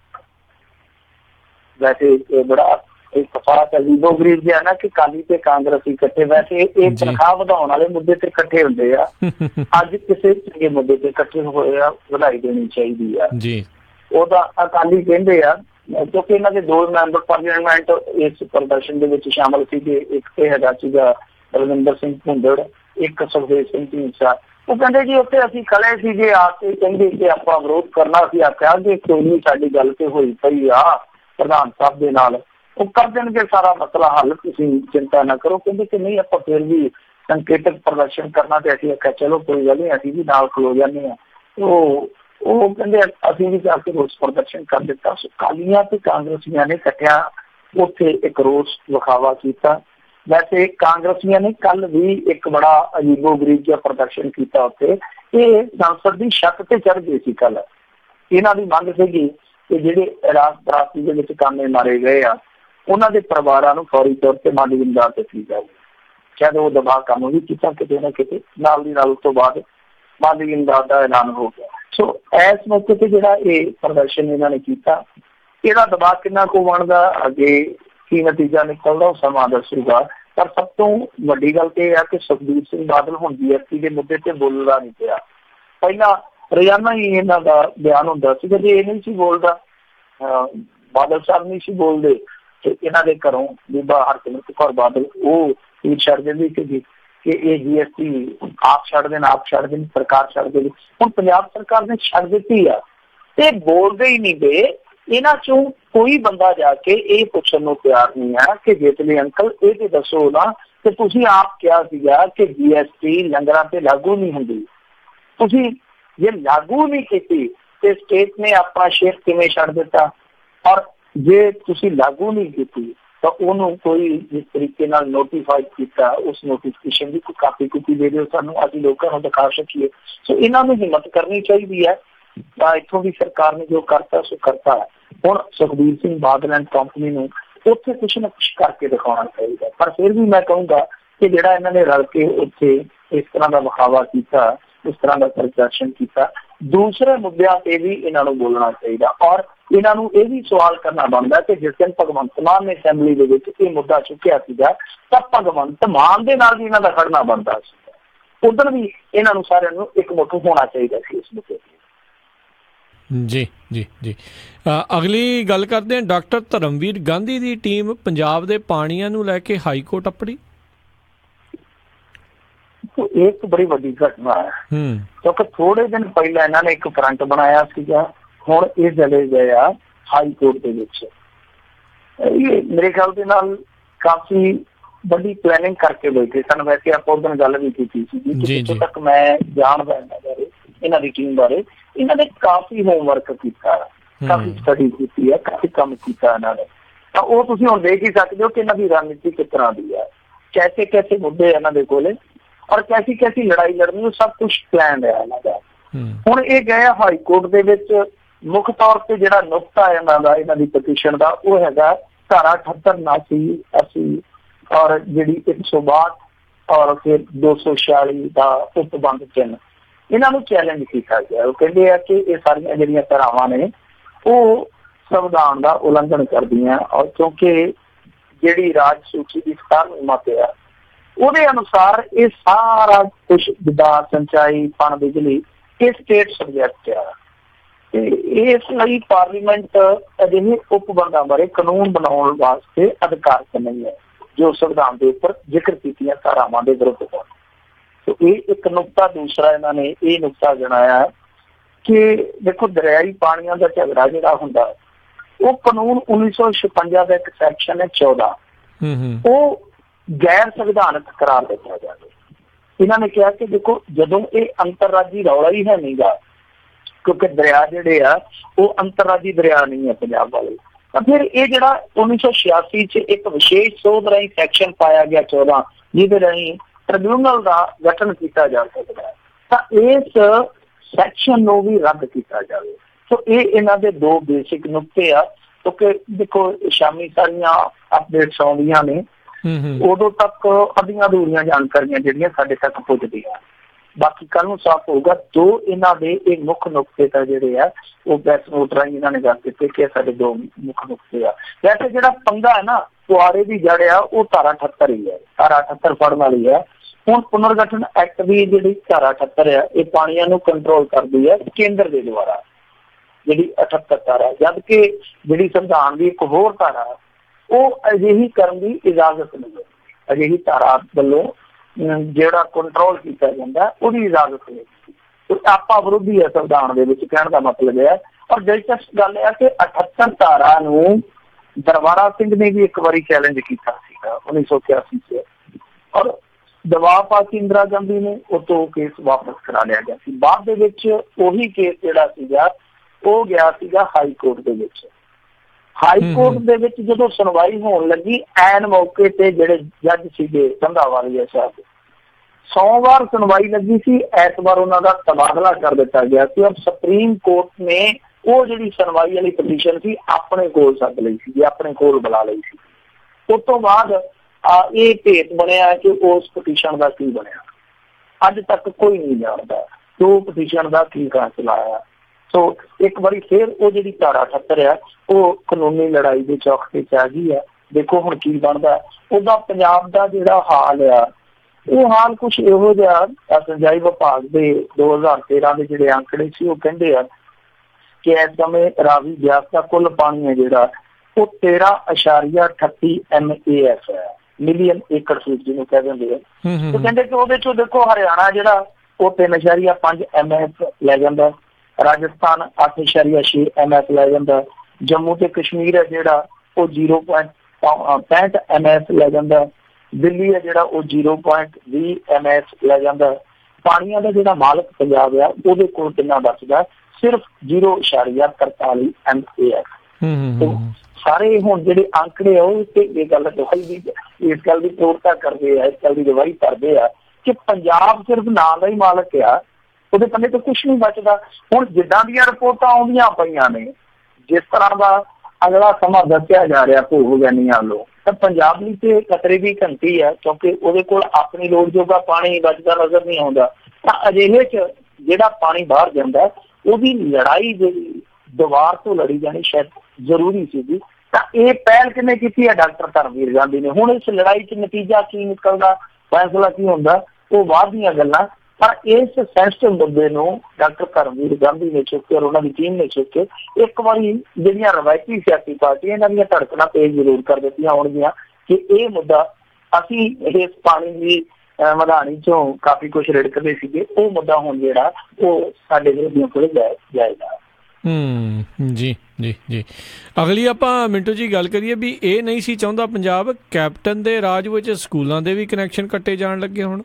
ਵੈਸੇ ਇਹ ਬੜਾ ਇਤਫਾਕ ਅਜੀਬੋ ਗਰੀਬ ਜਿਹਾ ਨਾ ਕਿ ਅਕਾਲੀ ਤੇ ਕਾਂਗਰਸ ਇਕੱਠੇ, ਵੈਸੇ ਇਹ ਤਨਖਾਹ ਵਧਾਉਣ ਵਾਲੇ ਮੁੱਦੇ ਤੇ ਇਕੱਠੇ ਹੁੰਦੇ ਆ, ਅੱਜ ਕਿਸੇ ਚੰਗੇ ਮੁੱਦੇ ਤੇ ਇਕੱਠੇ ਹੋਏ ਆ, ਵਧਾਈ ਦੇਣੀ ਚਾਹੀਦੀ ਆ ਜੀ। ਉਹਦਾ ਅਕਾਲੀ ਕਹਿੰਦੇ ਆ ਕਿਉਂਕਿ ਇਹਨਾਂ ਦੇ ਦੋ ਮੈਂਬਰ ਪਾਰਲੀਮੈਂਟ ਇਸ ਪ੍ਰਦਰਸ਼ਨ ਦੇ ਵਿੱਚ ਸ਼ਾਮਲ ਸੀਗੇ। ਇੱਕ ਤੇ ਹੈਗਾ ਸੀਗਾ ਰਵਿੰਦਰ ਸਿੰਘ ਭੁੰਦੜ, ਇੱਕ ਸੁਖਦੇਵ ਸਿੰਘ ਢੀਂਡਸਾ। ਉਹ ਕਹਿੰਦੇ ਜੀ ਉੱਥੇ ਅਸੀਂ ਖੜੇ ਸੀਗੇ ਆ ਕੇ, ਕਹਿੰਦੇ ਕਿ ਆਪਾਂ ਵਿਰੋਧ ਕਰਨਾ, ਅਸੀਂ ਆਖਿਆ ਕਿ ਕੋਈ ਨਹੀਂ, ਸਾਡੀ ਗੱਲ ਤੇ ਹੋਈ ਪਈ ਆ ਪ੍ਰਧਾਨ ਸਾਹਿਬ ਦੇ ਨਾਲ, ਉਹ ਕਰ ਦੇਣਗੇ ਸਾਰਾ ਮਸਲਾ ਹੱਲ, ਤੁਸੀਂ ਚਿੰਤਾ ਨਾ ਕਰੋ। ਕਹਿੰਦੇ ਕਿ ਨਹੀਂ, ਆਪਾਂ ਫਿਰ ਵੀ ਸੰਕੇਤਕ ਪ੍ਰਦਰਸ਼ਨ ਕਰਨਾ, ਤੇ ਅਸੀਂ ਆਖਿਆ ਚਲੋ ਕੋਈ ਗੱਲ ਨਹੀਂ, ਅਸੀਂ ਵੀ ਨਾਲ ਖਲੋ ਜਾਂਦੇ ਹਾਂ। ਉਹ ਉਹ ਕਹਿੰਦੇ ਅਸੀਂ ਵੀ ਜਾ ਕੇ ਰੋਸ ਪ੍ਰਦਰਸ਼ਨ ਕਰ ਦਿੱਤਾ। ਸੋ ਅਕਾਲੀਆਂ ਤੇ ਕਾਂਗਰਸੀਆਂ ਨੇ ਇਕੱਠਿਆਂ ਉੱਥੇ ਇੱਕ ਰੋਸ ਵਿਖਾਵਾ ਕੀਤਾ। ਵੈਸੇ ਕਾਂਗਰਸੀਆਂ ਨੇ ਕੱਲ ਵੀ ਇੱਕ ਬੜਾ ਅਜੀਬੋ ਗਰੀਬ ਜਿਹਾ ਪ੍ਰਦਰਸ਼ਨ ਕੀਤਾ ਉੱਥੇ। ਇਹ ਸੰਸਦ ਦੀ ਛੱਤ ਤੇ ਚੜ੍ਹ ਗਏ ਸੀ ਕੱਲ। ਇਹਨਾਂ ਦੀ ਮੰਗ ਸੀਗੀ ਕਿ ਜਿਹੜੇ ਰਾਜ ਪ੍ਰਾਪਤੀ ਦੇ ਵਿੱਚ ਕਾਮੇ ਮਾਰੇ ਗਏ ਆ, ਉਹਨਾਂ ਦੇ ਪਰਿਵਾਰਾਂ ਨੂੰ ਫੌਰੀ ਤੌਰ ਤੇ ਮਾਲੀ ਇਮਦਾਦ ਦਿੱਤੀ ਜਾਵੇ। ਸ਼ਾਇਦ ਉਹ ਦਬਾਅ ਕੰਮ ਵੀ ਕੀਤਾ ਕਿਤੇ ਨਾ ਕਿਤੇ, ਨਾਲ ਦੀ ਨਾਲ ਉਸ ਤੋਂ ਬਾਅਦ ਮਾਲੀ ਇਮਦਾਦ ਦਾ ਐਲਾਨ ਹੋ ਗਿਆ। ਸੋ ਇਸ ਮੌਕੇ ਤੇ ਜਿਹੜਾ ਇਹ ਪ੍ਰਦਰਸ਼ਨ ਇਹਨਾਂ ਨੇ ਕੀਤਾ, ਇਹਦਾ ਦਬਾਅ ਕਿੰਨਾ ਕੁ ਬਣਦਾ, ਅੱਗੇ ਕੀ ਨਤੀਜਾ ਨਿਕਲਦਾ ਉਹ ਸਮਾਂ ਦੱਸੂਗਾ। ਪਰ ਸਭ ਤੋਂ ਵੱਡੀ ਗੱਲ ਤੇ ਇਹ ਆ ਕਿ ਸੁਖਬੀਰ ਸਿੰਘ ਬਾਦਲ ਹੁਣ ਜੀ ਐਸ ਟੀ ਦੇ ਮੁੱਦੇ ਤੇ ਬੋਲਦਾ ਨਹੀਂ ਪਿਆ। ਪਹਿਲਾਂ ਰੋਜ਼ਾਨਾ ਹੀ ਇਹਨਾਂ ਦਾ ਬਿਆਨ ਹੁੰਦਾ ਸੀ ਕਿ ਜੇ ਇਹ ਨਹੀਂ ਸੀ ਬੋਲਦਾ, ਬਾਦਲ ਸਾਹਿਬ ਨਹੀਂ ਸੀ ਬੋਲਦੇ, ਤੇ ਇਹਨਾਂ ਦੇ ਘਰੋਂ ਬੀਬਾ ਹਰਸਿਮਰਤ ਕੌਰ ਬਾਦਲ ਉਹ ਟਵੀਟ ਛੱਡ ਦਿੰਦੀ ਸੀਗੀ ਕਿ ਇਹ ਜੀ ਐਸ ਟੀ ਆਪ ਛੱਡ ਦੇਣ, ਆਪ ਛੱਡ ਦੇਣ, ਸਰਕਾਰ ਛੱਡ ਦੇਵੇ। ਹੁਣ ਪੰਜਾਬ ਸਰਕਾਰ ਨੇ ਛੱਡ ਦਿੱਤੀ ਆ ਤੇ ਬੋਲਦੇ ਹੀ ਨਹੀਂ ਪਏ। ਇਹਨਾਂ ਚੋਂ ਕੋਈ ਬੰਦਾ ਜਾ ਕੇ ਇਹ ਪੁੱਛਣ ਨੂੰ ਤਿਆਰ ਨਹੀਂ ਹੈ ਕਿ ਜੇਤਲੀ ਅੰਕਲ ਇਹ ਤੇ ਦੱਸੋ ਨਾ ਕਿ ਤੁਸੀਂ ਆਪ ਕਿਹਾ ਸੀਗਾ ਕਿ ਜੀ ਐਸ ਟੀ ਲੰਗਰਾਂ ਤੇ ਲਾਗੂ ਨਹੀਂ ਹੁੰਦੀ, ਤੁਸੀਂ ਜੇ ਲਾਗੂ ਨਹੀਂ ਕੀਤੀ ਤੇ ਸਟੇਟ ਨੇ ਆਪਣਾ ਸ਼ੇਅਰ ਕਿਵੇਂ ਛੱਡ ਦਿੱਤਾ? ਔਰ ਜੇ ਤੁਸੀਂ ਲਾਗੂ ਨਹੀਂ ਕੀਤੀ ਤਾਂ ਉਹਨੂੰ ਕੋਈ ਜਿਸ ਤਰੀਕੇ ਨਾਲ ਨੋਟੀਫਾਈ ਕੀਤਾ, ਉਸ ਨੋਟੀਫਿਕੇਸ਼ਨ ਦੀ ਕੋਈ ਕਾਪੀ ਕੁਪੀ ਦੇ ਦਿਓ ਸਾਨੂੰ, ਅਸੀਂ ਲੋਕਾਂ ਨੂੰ ਦਿਖਾ ਸਕੀਏ। ਸੋ ਇਹਨਾਂ ਨੂੰ ਹਿੰਮਤ ਕਰਨੀ ਚਾਹੀਦੀ ਹੈ। ਤਾਂ ਇੱਥੋਂ ਦੀ ਸਰਕਾਰ ਨੇ ਜੋ ਕਰਤਾ ਸੋ ਕਰਤਾ ਹੈ। ਹੁਣ ਸੁਖਬੀਰ ਸਿੰਘ ਬਾਦਲ ਐਂਡ ਕੰਪਨੀ ਨੂੰ ਉੱਥੇ ਕੁਛ ਨਾ ਕੁਛ ਕਰਕੇ ਦਿਖਾਉਣਾ ਚਾਹੀਦਾ। ਪਰ ਫਿਰ ਵੀ ਮੈਂ ਕਹੂੰਗਾ ਕਿ ਜਿਹੜਾ ਇਹਨਾਂ ਨੇ ਰਲ ਕੇ ਉੱਥੇ ਇਸ ਤਰ੍ਹਾਂ ਦਾ ਵਿਖਾਵਾ ਕੀਤਾ, ਇਸ ਤਰ੍ਹਾਂ ਦਾ ਪ੍ਰਦਰਸ਼ਨ ਕੀਤਾ, ਦੂਸਰੇ ਮੁੱਦਿਆਂ ਤੇ ਵੀ ਇਹਨਾਂ ਨੂੰ ਬੋਲਣਾ ਚਾਹੀਦਾ। ਔਰ ਇਹਨਾਂ ਨੂੰ ਇਹ ਵੀ ਸਵਾਲ ਕਰਨਾ ਬਣਦਾ ਕਿ ਜਿਸ ਦਿਨ ਭਗਵੰਤ ਮਾਨ ਨੇ ਅਸੈਂਬਲੀ ਦੇ ਵਿੱਚ ਇਹ ਮੁੱਦਾ ਚੁੱਕਿਆ ਸੀਗਾ ਤਾਂ ਭਗਵੰਤ ਮਾਨ ਦੇ ਨਾਲ ਵੀ ਇਹਨਾਂ ਦਾ ਖੜਨਾ ਬਣਦਾ ਸੀ। ਉਧਰ ਵੀ ਇਹਨਾਂ ਨੂੰ ਸਾਰਿਆਂ ਨੂੰ ਇੱਕ ਮੁੱਠ ਹੋਣਾ ਚਾਹੀਦਾ ਸੀ ਇਸ ਮੁੱਦੇ ਤੇ। ਜੀ ਜੀ ਜੀ ਅਗਲੀ ਗੱਲ ਕਰਦੇ ਹਾਂ, ਡਾਕਟਰ ਧਰਮਵੀਰ ਗਾਂਧੀ ਦੀ ਟੀਮ ਪੰਜਾਬ ਦੇ ਪਾਣੀਆਂ ਨੂੰ ਲੈ ਕੇ ਹਾਈ ਕੋਰਟ ਅੱਪੜੀ। ਇਹ ਇੱਕ ਬੜੀ ਵੱਡੀ ਘਟਨਾ ਹੈ ਕਿਉਂਕਿ ਥੋੜੇ ਦਿਨ ਪਹਿਲਾਂ ਇਹਨਾਂ ਨੇ ਇੱਕ ਫਰੰਟ ਬਣਾਇਆ ਸੀਗਾ, ਹੁਣ ਇਹ ਚਲੇ ਗਏ ਆ ਹਾਈ ਕੋਰਟ ਦੇ ਵਿੱਚ। ਇਹ ਮੇਰੇ ਖਿਆਲ ਦੇ ਨਾਲ ਕਾਫੀ ਵੱਡੀ ਪਲੈਨਿੰਗ ਕਰਕੇ ਬੈਠੇ ਸਨ। ਵੈਸੇ ਆਪਾਂ ਉਸ ਦਿਨ ਗੱਲ ਵੀ ਕੀਤੀ ਸੀ, ਜਿੱਥੇ ਤੱਕ ਮੈਂ ਜਾਣਦਾ ਇਹਨਾਂ ਬਾਰੇ, ਇਹਨਾਂ ਦੀ ਟੀਮ ਬਾਰੇ, ਇਹਨਾਂ ਨੇ ਕਾਫੀ ਹੋਮਵਰਕ ਕੀਤਾ, ਕਾਫੀ ਸਟੱਡੀ ਕੀਤੀ ਹੈ, ਕਾਫੀ ਕੰਮ ਕੀਤਾ ਇਹਨਾਂ ਨੇ। ਤਾਂ ਉਹ ਤੁਸੀਂ ਹੁਣ ਦੇਖ ਹੀ ਸਕਦੇ ਹੋ ਕਿ ਇਹਨਾਂ ਦੀ ਰਣਨੀਤੀ ਕਿਸ ਤਰ੍ਹਾਂ ਦੀ ਹੈ, ਕੈਸੇ ਕੈਸੇ ਮੁੱਦੇ ਇਹਨਾਂ ਦੇ ਕੋਲੇ ਔਰ ਕੈਸੀ ਕੈਸੀ ਲੜਾਈ ਲੜਨੀ, ਉਹ ਸਭ ਕੁਛ ਪਲਾਨ ਹੈ ਇਹਨਾਂ ਦਾ। ਹੁਣ ਇਹ ਗਏ ਹਾਈ ਕੋਰਟ ਦੇ ਵਿੱਚ। ਮੁੱਖ ਤੌਰ ਤੇ ਜਿਹੜਾ ਨੁਕਤਾ ਇਹਨਾਂ ਦਾ ਇਹਨਾਂ ਦੀ ਪਟੀਸ਼ਨ ਦਾ ਉਹ ਹੈਗਾ ਧਾਰਾ ਅਠੱਤਰ ਉਨਾਸੀ ਅੱਸੀ ਔਰ ਜਿਹੜੀ ਇੱਕ ਸੌ ਬਾਹਠ ਔਰ ਫਿਰ ਦੋ ਸੌ ਛਿਆਲੀ ਦਾ ਉਪਬੰਧ ਚਿੰਨ ਇਹਨਾਂ ਨੂੰ ਚੈਲੰਜ ਕੀਤਾ ਗਿਆ। ਉਹ ਕਹਿੰਦੇ ਆ ਕਿ ਇਹ ਸਾਰੀਆਂ ਜਿਹੜੀਆਂ ਧਾਰਾਵਾਂ ਨੇ ਉਹ ਸੰਵਿਧਾਨ ਦਾ ਉਲੰਘਣ ਕਰਦੀਆਂ ਔਰ ਕਿਉਂਕਿ ਜਿਹੜੀ ਰਾਜ ਸੂਚੀ ਦੀ ਸਤਾਰਵੀਂ ਮੱਤ ਆ ਉਹਦੇ ਅਨੁਸਾਰ ਇਹ ਸਾਰਾ ਕੁਛ ਜਿੱਦਾਂ ਸਿੰਚਾਈ ਪਣ ਬਿਜਲੀ ਇਹ ਸਟੇਟ ਸਬਜੈਕਟ ਆ ਤੇ ਇਸ ਲਈ ਪਾਰਲੀਮੈਂਟ ਅਜਿਹੇ ਉਪਬੰਧਾਂ ਬਾਰੇ ਕਾਨੂੰਨ ਬਣਾਉਣ ਵਾਸਤੇ ਅਧਿਕਾਰਤ ਨਹੀਂ ਹੈ ਜੋ ਸੰਵਿਧਾਨ ਦੇ ਉੱਪਰ ਜ਼ਿਕਰ ਕੀਤੀਆਂ ਧਾਰਾਵਾਂ ਦੇ ਵਿਰੁੱਧ ਹੋਣ। ਤੇ ਇਹ ਇੱਕ ਨੁਕਤਾ। ਦੂਸਰਾ ਇਹਨਾਂ ਨੇ ਇਹ ਨੁਕਤਾ ਜਣਾਇਆ ਕਿ ਦੇਖੋ ਦਰਿਆਈ ਪਾਣੀਆਂ ਦਾ ਝਗੜਾ ਜਿਹੜਾ ਹੁੰਦਾ ਉਹ ਕਾਨੂੰਨ ਉੱਨੀ ਸੌ ਛਪੰਜਾ ਦਾ ਇੱਕ ਸੈਕਸ਼ਨ ਹੈ ਚੌਦਾਂ ਉਹ ਗੈਰ ਸੰਵਿਧਾਨਕ ਕਰਾਰ ਦਿੱਤਾ ਜਾਵੇ। ਇਹਨਾਂ ਨੇ ਕਿਹਾ ਕਿ ਦੇਖੋ ਜਦੋਂ ਇਹ ਅੰਤਰਰਾਜੀ ਰੌਲਾ ਹੀ ਹੈ ਨਹੀਂਗਾ ਕਿਉਂਕਿ ਦਰਿਆ ਜਿਹੜੇ ਆ ਉਹ ਅੰਤਰਰਾਜੀ ਦਰਿਆ ਨਹੀਂ ਹੈ ਪੰਜਾਬ ਵਾਲੇ, ਤਾਂ ਫਿਰ ਇਹ ਜਿਹੜਾ ਉੱਨੀ ਸੌ ਛਿਆਸੀ ਚ ਇੱਕ ਵਿਸ਼ੇਸ਼ ਸੋਧ ਰਾਹੀਂ ਸੈਕਸ਼ਨ ਪਾਇਆ ਗਿਆ ਚੌਦਾਂ ਜਿਹਦੇ ਰਾਹੀਂ ਟ੍ਰਿਬਿਊਨਲ ਦਾ ਗਠਨ ਕੀਤਾ ਜਾ ਸਕਦਾ ਹੈ, ਤਾਂ ਇਸ ਸੈਕਸ਼ਨ ਨੂੰ ਵੀ ਰੱਦ ਕੀਤਾ ਜਾਵੇ। ਸੋ ਇਹ ਇਹਨਾਂ ਦੇ ਦੋ ਬੇਸਿਕ ਨੁਕਤੇ ਆ ਕਿਉਂਕਿ ਦੇਖੋ ਸ਼ਾਮੀ ਸਾਰੀਆਂ ਅਪਡੇਟਸ ਆਉਂਦੀਆਂ ਨੇ ਉਦੋਂ ਤੱਕ ਅੱਧੀਆਂ ਅਧੂਰੀਆਂ ਜਾਣਕਾਰੀਆਂ ਜਿਹੜੀਆਂ ਸਾਡੇ ਤੱਕ ਪੁੱਜਦੀਆਂ। ਬਾਕੀ ਕੱਲ ਨੂੰ ਸਾਫ਼ ਹੋਊਗਾ। ਦੋ ਇਹਨਾਂ ਦੇ ਇਹ ਮੁੱਖ ਨੁਕਤੇ ਤਾਂ ਜਿਹੜੇ ਆ ਉਹ ਪ੍ਰੈਸ ਨੋਟ ਰਾਹੀਂ ਇਹਨਾਂ ਨੇ ਦੱਸ ਦਿੱਤੇ ਕਿ ਸਾਡੇ ਦੋ ਮੁੱਖ ਨੁਕਤੇ ਆ। ਵੈਸੇ ਜਿਹੜਾ ਪੰਗਾ ਹੈ ਨਾ ਪੁਆੜੇ ਦੀ ਜੜ ਆ ਉਹ ਧਾਰਾ ਅਠੱਤਰ ਹੀ ਹੈ। ਧਾਰਾ ਅਠੱਤਰ ਫੜਨ ਵਾਲੀ ਹੈ। ਹੁਣ ਪੁਨਰਗਠਨ ਐਕਟ ਦੀ ਜਿਹੜੀ ਧਾਰਾ ਅਠੱਤਰ ਆ ਇਹ ਪਾਣੀਆਂ ਨੂੰ ਕੰਟਰੋਲ ਕਰਦੀ ਹੈ ਕੇਂਦਰ ਦੇ ਦੁਆਰਾ ਜਿਹੜੀ ਅਠੱਤਰ ਧਾਰਾ, ਜਦਕਿ ਜਿਹੜੀ ਸੰਵਿਧਾਨ ਦੀ ਇੱਕ ਹੋਰ ਧਾਰਾ ਉਹ ਅਜਿਹੀ ਕਰਨ ਦੀ ਇਜਾਜ਼ਤ ਨਹੀਂ ਹੈ। ਅਜਿਹੀ ਧਾਰਾ ਵੱਲੋਂ ਜਿਹੜਾ ਕੰਟਰੋਲ ਕੀਤਾ ਜਾਂਦਾ ਉਹਦੀ ਇਜਾਜ਼ਤ ਨਹੀਂ। ਆਪਾ ਵਿਰੋਧੀ ਹੈ ਸੰਵਿਧਾਨ ਦੇ ਵਿੱਚ ਕਹਿਣ ਦਾ ਮਤਲਬ ਹੈ। ਔਰ ਦਿਲਚਸਪ ਗੱਲ ਹੈ ਕਿ ਅਠੱਤਰ ਧਾਰਾ ਨੂੰ ਦਰਬਾਰਾ ਸਿੰਘ ਨੇ ਵੀ ਇੱਕ ਵਾਰੀ ਚੈਲੰਜ ਕੀਤਾ ਸੀਗਾ ਉੱਨੀ ਸੌ ਇਕਿਆਸੀ ਚ ਔਰ ਦਬਾਅ ਪਾ ਕੇ ਇੰਦਰਾ ਗਾਂਧੀ ਨੇ ਉਹ ਤੋਂ ਕੇਸ ਵਾਪਸ ਕਰਾ ਲਿਆ ਗਿਆ ਸੀ। ਬਾਅਦ ਦੇ ਵਿੱਚ ਉਹੀ ਕੇਸ ਜਿਹੜਾ ਸੀਗਾ ਉਹ ਗਿਆ ਸੀਗਾ ਹਾਈ ਕੋਰਟ ਦੇ ਵਿੱਚ। ਹਾਈ ਕੋਰਟ ਦੇ ਵਿੱਚ ਜਦੋਂ ਸੁਣਵਾਈ ਹੋਣ ਲੱਗੀ ਐਨ ਮੌਕੇ ਤੇ ਜਿਹੜੇ ਜੱਜ ਸੀਗੇ ਸੰਧਾਵਾਲੀਆ ਸਾਹਿਬ ਸੋਮਵਾਰ ਸੁਣਵਾਈ ਲੱਗੀ ਸੀ, ਐਤਵਾਰ ਉਹਨਾਂ ਦਾ ਤਬਾਦਲਾ ਕਰ ਦਿੱਤਾ ਗਿਆ ਸੀ ਔਰ ਸੁਪਰੀਮ ਕੋਰਟ ਨੇ ਉਹ ਜਿਹੜੀ ਸੁਣਵਾਈ ਵਾਲੀ ਪਟੀਸ਼ਨ ਸੀ ਆਪਣੇ ਕੋਲ ਸੱਦ ਲਈ ਸੀ, ਆਪਣੇ ਕੋਲ ਬੁਲਾ ਲਈ ਸੀ। ਉਸ ਤੋਂ ਬਾਅਦ ਇਹ ਭੇਤ ਬਣਿਆ ਕਿ ਉਸ ਪਟੀਸ਼ਨ ਦਾ ਕੀ ਬਣਿਆ ਅੱਜ ਤੱਕ ਕੋਈ ਨਹੀਂ ਜਾਣਦਾ ਕਿ ਉਹ ਪਟੀਸ਼ਨ ਦਾ ਕੀ ਫੈਸਲਾ ਆਇਆ। ਸੋ ਇੱਕ ਵਾਰੀ ਫਿਰ ਉਹ ਜਿਹੜੀ ਧਾਰਾ ਅਠੱਤਰ ਆ ਉਹ ਕਾਨੂੰਨੀ ਲੜਾਈ ਦੇ ਚੌਖਟੇ ਚ ਆ ਗਈ ਹੈ। ਦੇਖੋ ਹੁਣ ਕੀ ਬਣਦਾ। ਉਹਦਾ ਪੰਜਾਬ ਦਾ ਜਿਹੜਾ ਹਾਲ ਆ ਉਹ ਹਾਲ ਕੁਛ ਇਹੋ ਜਿਹਾ ਸਿੰਜਾਈ ਵਿਭਾਗ ਦੇ ਦੋ ਹਜ਼ਾਰ ਤੇਰਾਂ ਦੇ ਜਿਹੜੇ ਅੰਕੜੇ ਸੀ ਉਹ ਕਹਿੰਦੇ ਆ ਕਿ ਇਸ ਸਮੇਂ ਰਾਵੀ ਬਿਆਸ ਦਾ ਕੁੱਲ ਪਾਣੀ ਹੈ ਜਿਹੜਾ ਉਹ ਤੇਰਾਂ ਅਸ਼ਾਰੀਆ ਅਠੱਤੀ ਐਮ ਏ ਐਸ ਹੈ, ਮਿਲੀਅਨ ਏਕੜ ਫੀਟ ਜਿਹਨੂੰ ਕਹਿ ਦਿੰਦੇ ਆ। ਤੇ ਕਹਿੰਦੇ ਕਿ ਉਹਦੇ ਚੋਂ ਦੇਖੋ ਹਰਿਆਣਾ ਜਿਹੜਾ ਉਹ ਤਿੰਨ ਅਸ਼ਾਰੀਆ ਪੰਜ ਐਮ ਐਸ ਲੈ ਜਾਂਦਾ, ਰਾਜਸਥਾਨ ਅੱਠ ਅਸ਼ਾਰੀਆ ਛੇ ਐਮ ਐਸ ਲੈ ਜਾਂਦਾ, ਜੰਮੂ ਤੇ ਕਸ਼ਮੀਰ ਹੈ ਜਿਹੜਾ ਉਹ ਜ਼ੀਰੋ ਪੁਆਇੰਟ ਪੈਂਹਠ ਐਮ ਐਸ ਲੈ ਜਾਂਦਾ, ਦਿੱਲੀ ਹੈ ਜਿਹੜਾ ਉਹ ਜ਼ੀਰੋ ਪੁਆਇੰਟ ਵੀਹ ਐਮ ਐਸ ਲੈ ਜਾਂਦਾ। ਪਾਣੀਆਂ ਦਾ ਜਿਹੜਾ ਮਾਲਕ ਪੰਜਾਬ ਆ ਉਹਦੇ ਕੋਲ ਕਿੰਨਾ ਬਚਦਾ ਸਿਰਫ ਜ਼ੀਰੋ ਅਸ਼ਾਰੀਆ ਤਰਤਾਲੀ ਐਮ ਏ ਐਸ। ਸਾਰੇ ਹੁਣ ਜਿਹੜੇ ਅੰਕੜੇ ਆ ਉਹ ਤੇ ਇਹ ਗੱਲ ਦਵਾਈ ਦੀ ਇਸ ਗੱਲ ਦੀ ਪ੍ਰੋੜਤਾ ਕਰਦੇ ਆ, ਇਸ ਗੱਲ ਦੀ ਗਵਾਹੀ ਕਰਦੇ ਆ ਕਿ ਪੰਜਾਬ ਸਿਰਫ ਨਾਂ ਦਾ ਹੀ ਮਾਲਕ ਆ, ਉਹਦੇ ਪੱਲੇ ਤੋਂ ਕੁਛ ਨਹੀਂ ਬਚਦਾ। ਹੁਣ ਜਿੱਦਾਂ ਦੀਆਂ ਰਿਪੋਰਟਾਂ ਆਉਂਦੀਆਂ ਪਈਆਂ ਨੇ ਜਿਸ ਤਰ੍ਹਾਂ ਦਾ ਅਗਲਾ ਸਮਾਂ ਦੱਸਿਆ ਜਾ ਰਿਹਾ ਭੂ ਵਿਗਿਆਨੀਆਂ ਵੱਲੋਂ ਤਾਂ ਪੰਜਾਬ ਲਈ ਤੇ ਖਤਰੇ ਦੀ ਘੰਟੀ ਹੈ ਕਿਉਂਕਿ ਉਹਦੇ ਕੋਲ ਆਪਣੀ ਲੋੜ ਜੋਗਾ ਪਾਣੀ ਬਚਦਾ ਨਜ਼ਰ ਨਹੀਂ ਆਉਂਦਾ। ਤਾਂ ਅਜਿਹੇ ਚ ਜਿਹੜਾ ਪਾਣੀ ਬਾਹਰ ਜਾਂਦਾ ਉਹਦੀ ਲੜਾਈ ਜਿਹੜੀ ਦੀਵਾਰ ਤੋਂ ਲੜੀ ਜਾਣੀ ਸ਼ਾਇਦ ਜ਼ਰੂਰੀ ਸੀਗੀ। ਤਾਂ ਇਹ ਪਹਿਲ ਕਿਹਨੇ ਕੀਤੀ ਹੈ? ਡਾਕਟਰ ਧਰਮਵੀਰ ਗਾਂਧੀ ਨੇ। ਹੁਣ ਇਸ ਲੜਾਈ ਚ ਨਤੀਜਾ ਕੀ ਨਿਕਲਦਾ, ਫੈਸਲਾ ਕੀ ਹੁੰਦਾ ਉਹ ਬਾਅਦ ਦੀਆਂ ਗੱਲਾਂ, ਪਰ ਇਸ ਸੈਂਸਿਟਿਵ ਮੁੱਦੇ ਨੂੰ ਡਾਕਟਰ ਧਰਮਵੀਰ ਗਾਂਧੀ ਨੇ ਚੁੱਕੇ ਔਰ ਉਹਨਾਂ ਦੀ ਟੀਮ ਨੇ ਚੁੱਕੇ ਇੱਕ ਵਾਰੀ ਜਿਹੜੀਆਂ ਰਵਾਇਤੀ ਸਿਆਸੀ ਪਾਰਟੀਆਂ ਇਹਨਾਂ ਦੀਆਂ ਧੜਕਣਾਂ ਤੇਜ਼ ਜ਼ਰੂਰ ਕਰ ਦਿੱਤੀਆਂ ਹੋਣਗੀਆਂ ਕਿ ਇਹ ਮੁੱਦਾ ਅਸੀਂ ਇਸ ਪਾਣੀ ਦੀ ਮਧਾਣੀ ਚੋਂ ਕਾਫੀ ਕੁਛ ਰਿੜਕਦੇ ਸੀਗੇ, ਉਹ ਮੁੱਦਾ ਹੁਣ ਜਿਹੜਾ ਉਹ ਸਾਡੇ ਵਿਰੋਧੀਆਂ ਕੋਲ ਜਾਏਗਾ। ਹੂੰ ਜੀ ਜੀ ਜੀ ਅਗਲੀ ਆਪਾਂ ਮਿੰਟੂ ਜੀ ਗੱਲ ਕਰੀਏ ਵੀ ਇਹ ਨਹੀਂ ਸੀ ਚਾਹੁੰਦਾ ਪੰਜਾਬ ਕੈਪਟਨ ਦੇ ਰਾਜ ਵਿੱਚ ਸਕੂਲਾਂ ਦੇ ਵੀ ਕਨੈਕਸ਼ਨ ਕੱਟੇ ਜਾਣ ਲੱਗੇ ਹੁਣ।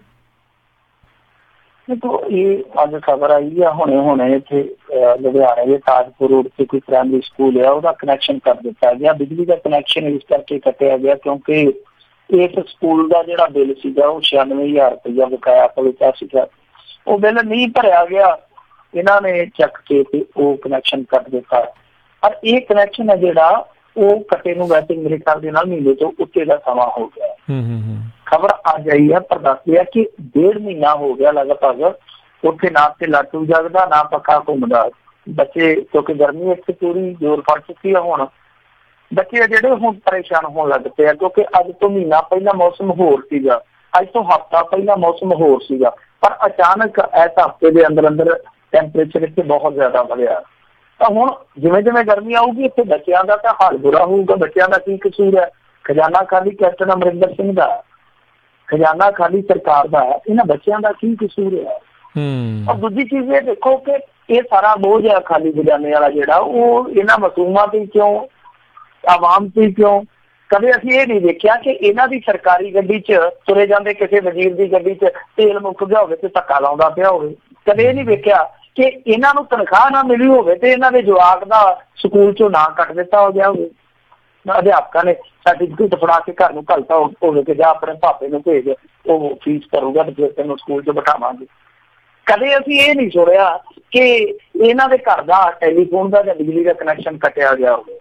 ਦੇਖੋ ਇਹ ਅੱਜ ਖਬਰ ਆਈ ਆ ਹੁਣੇ ਹੁਣੇ ਇੱਥੇ ਲੁਧਿਆਣੇ ਦੇ ਤਾਜਪੁਰ ਰੋਡ ਤੇ ਕੋਈ ਪ੍ਰਾਇਮਰੀ ਸਕੂਲ ਹੈ ਉਹਦਾ ਕਨੈਕਸ਼ਨ ਕਰ ਦਿੱਤਾ ਗਿਆ। ਬਿਜਲੀ ਦਾ ਕਨੈਕਸ਼ਨ ਇਸ ਕਰਕੇ ਕੱਟਿਆ ਗਿਆ ਕਿਉਂਕਿ ਇਸ ਸਕੂਲ ਦਾ ਜਿਹੜਾ ਬਿੱਲ ਸੀਗਾ ਉਹ ਛਿਆਨਵੇਂ ਹਜ਼ਾਰ ਰੁਪਇਆ ਬਕਾਇਆ ਕੋਲ ਸੀਗਾ, ਉਹ ਬਿੱਲ ਨਹੀਂ ਭਰਿਆ ਗਿਆ ਇਹਨਾਂ ਨੇ ਚੱਕ ਕੇ ਤੇ ਉਹ ਕਨੈਕਸ਼ਨ ਕੱਟ ਦਿੱਤਾ। ਪਰ ਇਹ ਕਨੈਕਸ਼ਨ ਹੈ ਜਿਹੜਾ ਉਹ ਕੱਟੇ ਨੂੰ ਵੈਸੇ ਮੇਰੇ ਖਿਆਲ ਦੇ ਨਾਲ ਮਹੀਨੇ ਤੋਂ ਉੱਤੇ ਦਾ ਸਮਾਂ ਹੋ ਗਿਆ। ਖਬਰ ਅੱਜ ਆਈ ਹੈ ਪਰ ਦੱਸਦੇ ਆ ਕਿ ਡੇਢ ਮਹੀਨਾ ਹੋ ਗਿਆ ਲਗਭਗ ਉੱਥੇ ਨਾ ਤੇ ਲਾਟੂ ਜਗਦਾ ਨਾ ਪੱਖਾ ਘੁੰਮਦਾ। ਬੱਚੇ ਕਿਉਂਕਿ ਗਰਮੀ ਇੱਥੇ ਪੂਰੀ ਜ਼ੋਰ ਫੜ ਚੁੱਕੀ ਆ, ਹੁਣ ਬੱਚੇ ਆ ਜਿਹੜੇ ਹੁਣ ਪਰੇਸ਼ਾਨ ਹੋਣ ਲੱਗ ਪਏ ਆ ਕਿਉਂਕਿ ਅੱਜ ਤੋਂ ਮਹੀਨਾ ਪਹਿਲਾਂ ਮੌਸਮ ਹੋਰ ਸੀਗਾ, ਅੱਜ ਤੋਂ ਹਫ਼ਤਾ ਪਹਿਲਾਂ ਮੌਸਮ ਹੋਰ ਸੀਗਾ, ਪਰ ਅਚਾਨਕ ਇਸ ਹਫ਼ਤੇ ਦੇ ਅੰਦਰ ਅੰਦਰ ਟੈਂਪਰੇਚਰ ਇੱਥੇ ਬਹੁਤ ਜ਼ਿਆਦਾ ਵਧਿਆ। ਤਾਂ ਹੁਣ ਜਿਵੇਂ ਜਿਵੇਂ ਗਰਮੀ ਆਊਗੀ ਇੱਥੇ ਬੱਚਿਆਂ ਦਾ ਤਾਂ ਹਾਲ ਬੁਰਾ ਹੋਊਗਾ। ਬੱਚਿਆਂ ਦਾ ਕੀ ਕਸੂਰ ਹੈ? ਖਜ਼ਾਨਾ ਖਾਲੀ ਕੈਪਟਨ ਅਮਰਿੰਦਰ ਸਿੰਘ ਦਾ, ਖਜ਼ਾਨਾ ਖਾਲੀ ਸਰਕਾਰ ਦਾ, ਇਹਨਾਂ ਬੱਚਿਆਂ ਦਾ ਕੀ ਕਸੂਰ ਹੈ? ਔਰ ਦੂਜੀ ਚੀਜ਼ ਇਹ ਦੇਖੋ ਕਿ ਇਹ ਸਾਰਾ ਬੋਝ ਹੈ ਖਾਲੀ ਖਜ਼ਾਨੇ ਵਾਲਾ ਜਿਹੜਾ, ਉਹ ਇਹਨਾਂ ਮਾਸੂਮਾਂ ਤੇ ਕਿਉਂ, ਆਵਾਮ ਤੇ ਕਿਉਂ? ਕਦੇ ਅਸੀਂ ਇਹ ਨਹੀਂ ਦੇਖਿਆ ਕਿ ਇਹਨਾਂ ਦੀ ਸਰਕਾਰੀ ਗੱਡੀ 'ਚ ਤੁਰੇ ਜਾਂਦੇ ਕਿਸੇ ਵਜ਼ੀਰ ਦੀ ਗੱਡੀ 'ਚ ਤੇਲ ਮੁੱਕ ਗਿਆ ਹੋਵੇ ਤੇ ਧੱਕਾ ਲਾਉਂਦਾ ਪਿਆ ਹੋਵੇ। ਕਦੇ ਇਹ ਨਹੀਂ ਵੇਖਿਆ ਕਿ ਇਹਨਾਂ ਨੂੰ ਤਨਖਾਹ ਨਾ ਮਿਲੀ ਹੋਵੇ ਤੇ ਇਹਨਾਂ ਦੇ ਜਵਾਕ ਦਾ ਸਕੂਲ 'ਚੋਂ ਨਾਂ ਕੱਟ ਦਿੱਤਾ ਹੋ ਗਿਆ ਹੋਵੇ, ਅਧਿਆਪਕਾਂ ਨੇ ਸਰਟੀਫਿਕੇਟ ਫੜਾ ਕੇ ਘਰ ਨੂੰ ਘੱਲਤਾ ਹੋਵੇ ਕਿ ਜਾਂ ਆਪਣੇ ਭਾਪੇ ਨੂੰ ਭੇਜ, ਉਹ ਫੀਸ ਕਰੂਗਾ ਤੇ ਫਿਰ ਤੈਨੂੰ ਸਕੂਲ 'ਚ ਬਿਠਾਵਾਂਗੇ। ਕਦੇ ਅਸੀਂ ਇਹ ਨਹੀਂ ਸੁਣਿਆ ਕਿ ਇਹਨਾਂ ਦੇ ਘਰ ਦਾ ਟੈਲੀਫੋਨ ਦਾ ਜਾਂ ਬਿਜਲੀ ਦਾ ਕਨੈਕਸ਼ਨ ਕੱਟਿਆ ਗਿਆ ਹੋਵੇ।